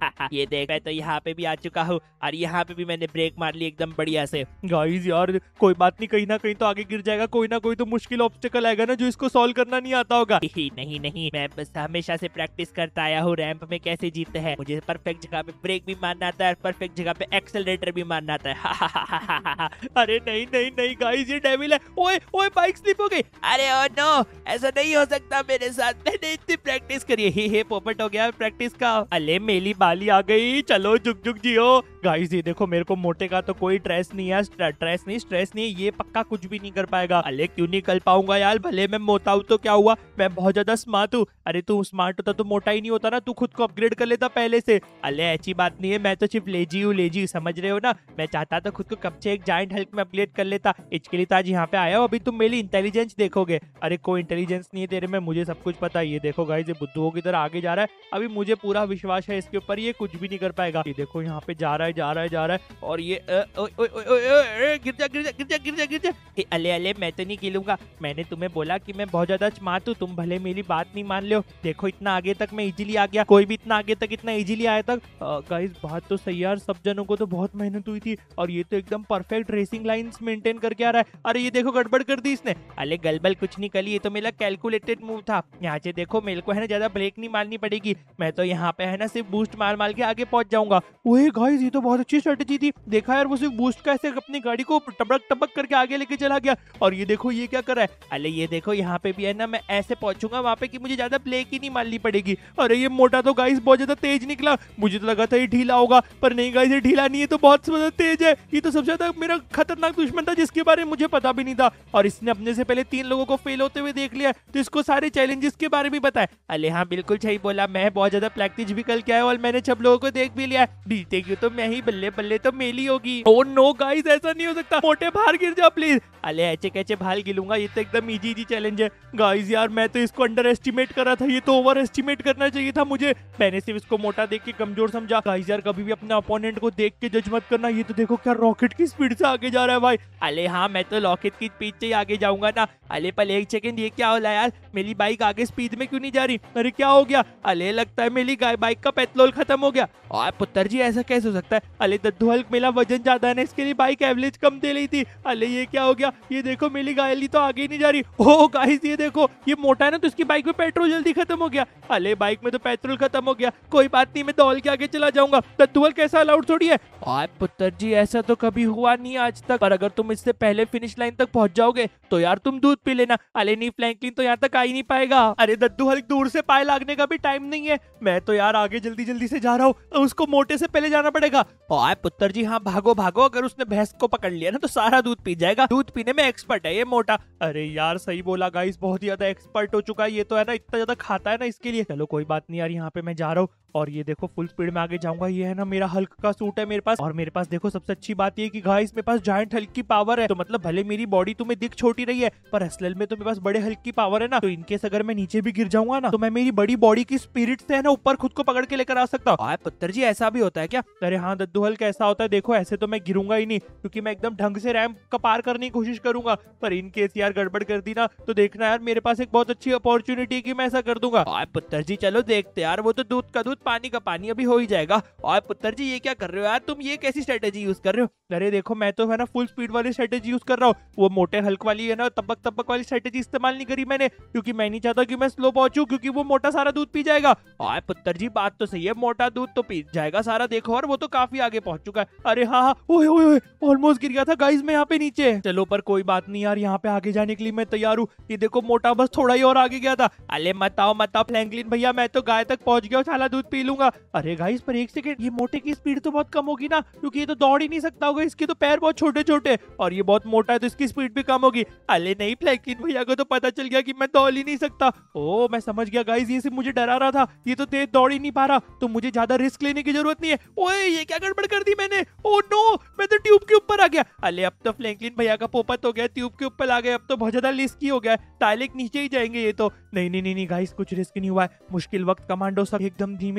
ये देख, मैं तो यहाँ पे भी आ चुका हूँ और यहाँ पे भी मैंने ब्रेक मार ली एकदम बढ़िया से। गाइस यार कोई बात नहीं, कहीं ना कहीं तो आगे गिर जाएगा, कोई ना कोई तो मुश्किल ऑब्स्टेकल आएगा ना जो इसको सॉल्व करना नहीं आता होगा। नहीं नहीं, मैं बस हमेशा से प्रैक्टिस करता आया हूँ रैंप में कैसे जीतते हैं। मुझे परफेक्ट जगह पे ब्रेक भी मारना आता है और परफेक्ट जगह पे एक्सेलरेटर भी मारना आता है। अरे नहीं नहीं नहीं गाइस, ये डेविल है। ओए ओए, बाइक स्लिप हो गई। अरे ओ नो, ऐसा नहीं हो सकता मेरे साथ, मैंने इतनी प्रैक्टिस करी है। हे पोपट हो गया प्रैक्टिस का। अले मेली बाली आ गई, चलो जुग जुग जियो। गाइस ये देखो, मेरे को मोटे का तो कोई स्ट्रेस नहीं है, स्ट्रेस नहीं, ये पक्का कुछ भी नहीं कर पाएगा। अले क्यों नहीं कर पाऊंगा यार, भले मैं मोटा हूँ तो क्या हुआ, मैं बहुत ज्यादा स्मार्ट हूँ। अरे तू स्मार्ट होता तो मोटा ही नहीं होता ना, तू खुद को अपग्रेड कर लेता पहले से। अले ऐसी बात नहीं है, मैं तो सिर्फ लेजी हूँ, लेजी, समझ रहे हो ना। मैं चाहता तो खुद को कब से एक जायंट हल्क में अपग्रेड कर लेता, इसके लिए तो आज यहाँ पे आया हूँ। अभी तुम मेरी इंटेलिजेंस देखोगे। अरे कोई इंटेलिजेंस नहीं है तेरे में, मुझे सब कुछ पता है। ये देखो गाइस, ये बुद्धुओं की तरह आगे जा रहा है। अभी मुझे पूरा विश्वास है इसके ऊपर, ये कुछ भी नहीं कर पाएगा। ये देखो यहाँ पे जा रहा है और ये गिर जा। अले मैं तो नहीं खेलूंगा, मैंने तुम्हें बोला कि मैं बहुत ज्यादा स्मार्ट हूँ, तुम भले मेरी बात नहीं मान लो। देखो इतना आगे तक मैं इजीली आ गया, कोई भी इतना आगे तक इतना इजीली आया तक। गाइस बात तो सही यार, सब जनों को तो बहुत मेहनत हुई थी और ये तो एकदम परफेक्ट रेसिंग लाइंस मेंटेन करके आ रहा है। अरे ये देखो गड़बड़ कर दी इसने। अले गलबल कुछ नहीं करी, ये तो मेरा कैलकुलेटेड मूव था। यहाँ से देखो, मेरे को है ना ज्यादा ब्रेक नहीं मारनी पड़ेगी, मैं तो यहाँ पे है ना सिर्फ बूस्ट मार के आगे पहुंच जाऊंगा। ओए गाइस, ये तो बहुत अच्छी स्ट्रेटेजी थी। देखा यार, वो सिर्फ बूस्ट का ऐसे अपनी गाड़ी को टपक करके आगे लेके चला गया। और ये देखो ये क्या कर रहा है। अले ये देखो, यहाँ पे भी है ना मैं ऐसे पहुंचूंगा वहां पे कि मुझे ज्यादा ब्रेक ही नहीं मारनी पड़ेगी। अरे ये मोटा तो गाइस बहुत ज्यादा तेज निकला, मुझे तो लगा था ये ढीला होगा, पर नहीं गाइस, ये ढीला नहीं है, तो बहुत ज्यादा तेज है। ये तो सबसे ज्यादा मेरा खतरनाक दुश्मन था जिसके बारे में मुझे पता भी नहीं था, और इसने अपने से पहले 3 लोगों को फेल होते हुए देख लिया, तो इसको सारे चैलेंजेस के बारे में बताया। अले हाँ बिल्कुल सही बोला, मैं बहुत ज्यादा प्रैक्टिस भी कल के आया और मैंने सब लोगों को देख भी लिया। जीते क्यों तो मैं ही, बल्ले बल्ले तो मेली होगी। ओह नो गाइस, ऐसा नहीं हो सकता, मोटे बाहर गिर जा प्लीज। अले ऐसे कैसे बाहर गिलूंगा, ये तो एकदम इजी चैलेंज है। गाइस यार मैं तो इसको अंडर एस्टिमेट कर रहा था, ये तो ओवर एस्टिमेट करना चाहिए था मुझे। मैंने सिर्फ इसको मोटा देख के कमजोर समझा। गाइस यार कभी भी अपने अपोनेंट को देख के जज मत करना। ये तो देखो क्या रॉकेट की स्पीड से आगे जा रहा है भाई। अले हाँ, मैं तो रॉकेट की स्पीड से ही आगे जाऊंगा ना। अले पल एक सेकंड, ये क्या हो रहा है यार, मेरी बाइक आगे स्पीड में क्यों नहीं जा रही। अरे क्या हो गया। अले लगता है मेरी बाइक का पेट्रोल खत्म हो गया। और पुत्र जी ऐसा कैसे हो सकता है। अले दद्दू हल्क, मेरा वजन ज्यादा है ना, इसके लिए बाइक एवरेज कम दे रही थी। अले ये क्या हो गया, ये देखो मेरी गाड़ी तो आगे नहीं जा रही। ओह गाइस ये देखो, ये मोटा है ना, तो इसकी बाइक में पेट्रोल जल्दी खत्म हो गया। अले बाइक में तो पेट्रोल खत्म हो गया, कोई बात नहीं, मैं दौड़ के आगे चला जाऊंगा। दद्दू हल्क कैसा अलाउड थोड़ी है। और पुत्र जी ऐसा तो कभी हुआ नहीं आज तक, पर अगर तुम इससे पहले फिनिश लाइन तक पहुंच जाओगे तो यार तुम दूध पी लेना। अले नहीं, फ्रैंकलिन तो यहाँ तक आ ही नहीं पाएगा। अरे दद्दू हल्क, दूर से पाए लागने का भी टाइम नहीं है, मैं तो यार आगे जल्दी जल्दी से जा रहा हूँ, उसको मोटे से पहले जाना पड़ेगा। और पुत्र जी हाँ, भागो भागो, अगर उसने भैंस को पकड़ लिया ना तो सारा दूध पी जाएगा, दूध पीने में एक्सपर्ट है ये मोटा। अरे यार सही बोला गाइस, बहुत ही ज्यादा एक्सपर्ट हो चुका है ये तो, है ना, इतना ज्यादा खाता है ना इसके लिए। चलो कोई बात नहीं यार, यहाँ पे मैं जा रहा हूँ और ये देखो फुल स्पीड में आगे जाऊंगा। ये है ना मेरा हल्क का सूट है मेरे पास, और मेरे पास देखो सबसे अच्छी बात ये कि गाइस मेरे पास जायंट हल्क की पावर है। तो मतलब भले मेरी बॉडी तुम्हें दिख छोटी रही है, पर असल में तो मेरे पास बड़े हल्क की पावर है ना। तो इनकेस अगर मैं नीचे भी गिर जाऊंगा ना, तो मैं मेरी बड़ी बॉडी की स्पिरिट से है ना ऊपर खुद को पकड़ के लेकर आ सकता हूँ। पुत्र जी ऐसा भी होता है क्या। अरे हाँ दद्दू हल्क, ऐसा होता है। देखो ऐसे तो मैं गिरूंगा ही नहीं, क्योंकि मैं एकदम ढंग से रैंप का पार करने की कोशिश करूंगा, पर इनकेस यार गड़बड़ कर दी ना, तो देखना यार मेरे पास एक बहुत अच्छी अपॉर्चुनिटी है कि मैं ऐसा कर दूंगा। पुत्र जी चलो देखते यार, वो तो दूध का दूध पानी का पानी अभी हो ही जाएगा। और पुत्र जी ये क्या कर रहे हो यार, तुम ये कैसी स्ट्रेटेजी यूज कर रहे हो। अरे देखो मैं तो है ना फुल स्पीड वाली स्ट्रेटेजी यूज कर रहा हूँ, वो मोटे हल्क वाली है ना तबक वाली स्ट्रेटेजी इस्तेमाल नहीं करी मैंने, क्योंकि मैं नहीं चाहता कि मैं स्लो पहुंचूं, क्योंकि वो मोटा सारा दूध पी जाएगा। और पुत्र जी बात तो सही है, मोटा दूध तो पी जाएगा सारा, देखो, और वो तो काफी आगे पहुंच चुका है। अरे हाँ, ओए ओए ओए, ऑलमोस्ट गिर गया था गाइस मैं यहाँ पे नीचे। चलो पर कोई बात नहीं यार, यहाँ पे आगे जाने के लिए मैं तैयार हूँ। ये देखो मोटा बस थोड़ा ही और आगे गया था। अले मत आओ फ्रैंकलिन भैया, मैं तो गाय तक पहुंच गया, सारा दूध पी लूंगा। अरे गाइस पर एक सेकंड, ये मोटे की स्पीड तो बहुत कम होगी ना, क्योंकि ये तो दौड़ ही नहीं सकता होगा, इसके तो पैर बहुत छोटे छोटे, और ये बहुत मोटा है तो इसकी स्पीड भी कम होगी। अरे नहीं, फ्रैंकलिन भैया को तो पता चल गया कि मैं दौड़ ही नहीं सकता। ओ मैं समझ गया गाइस, ये सिर्फ मुझे डरा रहा था, ये तो तेज दौड़ ही नहीं पा रहा, तो मुझे ज्यादा रिस्क लेने की जरूरत नहीं है। ओए ये क्या गड़बड़ कर दी मैंने। ओ नो, मैं तो ट्यूब के ऊपर आ गया। अरे अब तो फ्रैंकलिन भैया का पोपट हो गया, ट्यूब के ऊपर आ गए, अब तो बहुत ज्यादा रिस्की हो गया, टाइलेक नीचे ही जाएंगे ये तो। नहीं नहीं नहीं गाइस, कुछ रिस्क नहीं हुआ है, मुश्किल वक्त कमांडो सब एकदम धीमे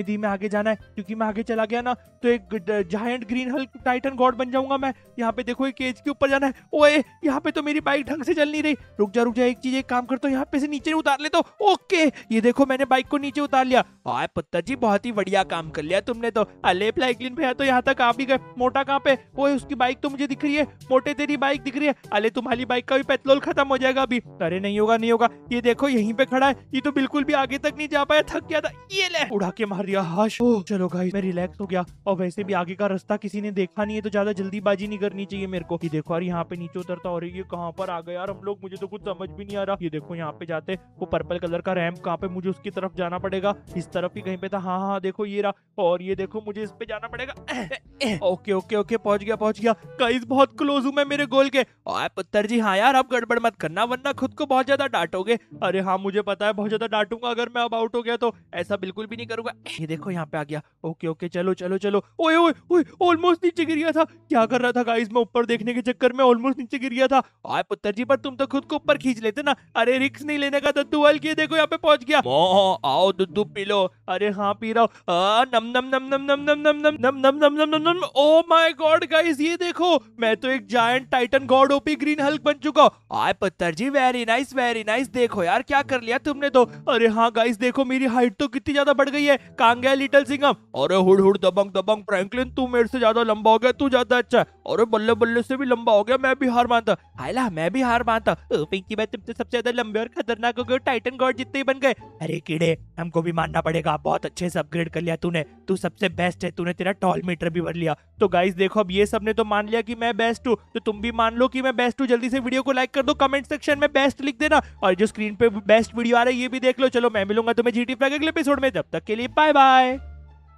धीमे धीमे आगे जाना है, क्योंकि मैं आगे चला गया ना तो एक giant green Hulk titan god बन जाऊंगा मैं। यहाँ पे देखो, एक केज के ऊपर जाना है। ओए, यहाँ पे तो मेरी बाइक ढंग से चल नहीं रही। रुक जा, एक चीज, एक काम करता हूँ, यहाँ पे से नीचे उतार लेता हूँ। ओके, ये देखो मैंने बाइक को नीचे उतार लिया। हाय पुत्र जी, बहुत ही बढ़िया काम कर लिया तुमने तो। अले फ्लैकलिन भैया तो यहाँ तक आ भी गए। मोटा कहाँ पे? ओए, उसकी बाइक तो मुझे दिख रही है। मोटे, तेरी बाइक दिख रही है। अले तुम्हारी बाइक का भी पेट्रोल खत्म हो जाएगा अभी। अरे नहीं होगा, नहीं होगा। ये देखो यहीं पे खड़ा है। ये तो बिल्कुल भी आगे तक नहीं जा पाया, थक गया था। ये ले, उड़ा के मार दिया। हाश, चलो गाइस, मैं रिलैक्स हो गया। और वैसे भी आगे का रास्ता किसी ने देखा नहीं है, तो ज्यादा जल्दीबाजी नहीं करनी चाहिए मेरे को। ये देखो यार, यहाँ पे नीचे उतरता, और ये कहाँ पर आ गए यार हम लोग? मुझे तो कुछ समझ भी नहीं आ रहा। ये देखो यहाँ पे जाते, वो पर्पल कलर का रैंप कहाँ पे? मुझे उसकी तरफ जाना पड़ेगा। इस तरफ ही कहीं पे था। हाँ हाँ, देखो ये रहा। और ये देखो, मुझे इस पे जाना पड़ेगा। ओके ओके ओके, पहुंच गया। गाइस, बहुत क्लोज हूँ मैं मेरे गोल के। ओए पुत्र जी, हाँ यार, अब गड़बड़ मत करना, वरना खुद को बहुत ज्यादा डांटोगे। अरे हाँ, मुझे पता है, बहुत ज्यादा डांटूंगा अगर मैं अब आउट हो गया तो। ऐसा बिल्कुल भी नहीं करूंगा। ये देखो यहाँ पे आ गया। ओके ओके, चलो। ओए ओए ओए, ऑलमोस्ट नीचे गिर गया था। क्या कर रहा था गाइस? मैं ऊपर देखने के चक्कर में ऑलमोस्ट नीचे गिर गया था। आए पुत्र जी, पर तुम तो खुद को ऊपर खींच लेते ना। अरे रिक्स नहीं लेने का दद्दू हल्क। ये देखो यहाँ पे पहुंच गया। आओ दुद्धू पी लो। अरे हाँ, पी रहा हूँ। नम नम नम नम नम नम नम नम नम नम नम नम नम नम। ओ माय गॉड गाइस, ये देखो, मैं तो एक giant titan god OP green Hulk बन चुका। आए पुत्र जी, वेरी नाइस। देखो यार, क्या कर लिया तुमने तो। अरे हाँ गाइस, देखो मेरी हाइट तो कितनी ज्यादा बढ़ गई है। कहाँ गया लिटिल सिंघम? अरे हुड़ दबंग फ्रैंकलिन, तू मेरे से ज्यादा लंबा हो गया, तू ज्यादा अच्छा है। अरे बल्ले बल्ले से भी लंबा हो गया, मैं भी हार मानता। हायला, मैं भी हार मानता। पिंकी भाई, तुम तो सबसे ज्यादा लंबे और खतरनाक हो गए, टाइटन गॉड जितने ही बन गए। अरे कीड़े, हमको भी मानना पड़ेगा, बहुत अच्छे से अपग्रेड कर लिया तूने। तू सबसे बेस्ट है, तूने तेरा टॉल मीटर भी भर लिया। तो गाइस देखो, अब ये सब ने तो मान लिया कि मैं बेस्ट हूँ, तो तुम भी मान लो कि मैं बेस्ट हूँ। जल्दी से वीडियो को लाइक कर दो, कमेंट सेक्शन में बेस्ट लिख देना, और जो स्क्रीन पे बेस्ट वीडियो आ रहा है ये भी देख लो। चलो, मैं मिलूंगा तुम्हें जीटी फ्रैग अगले एपिसोड में। जब तक के लिए बाय बाय।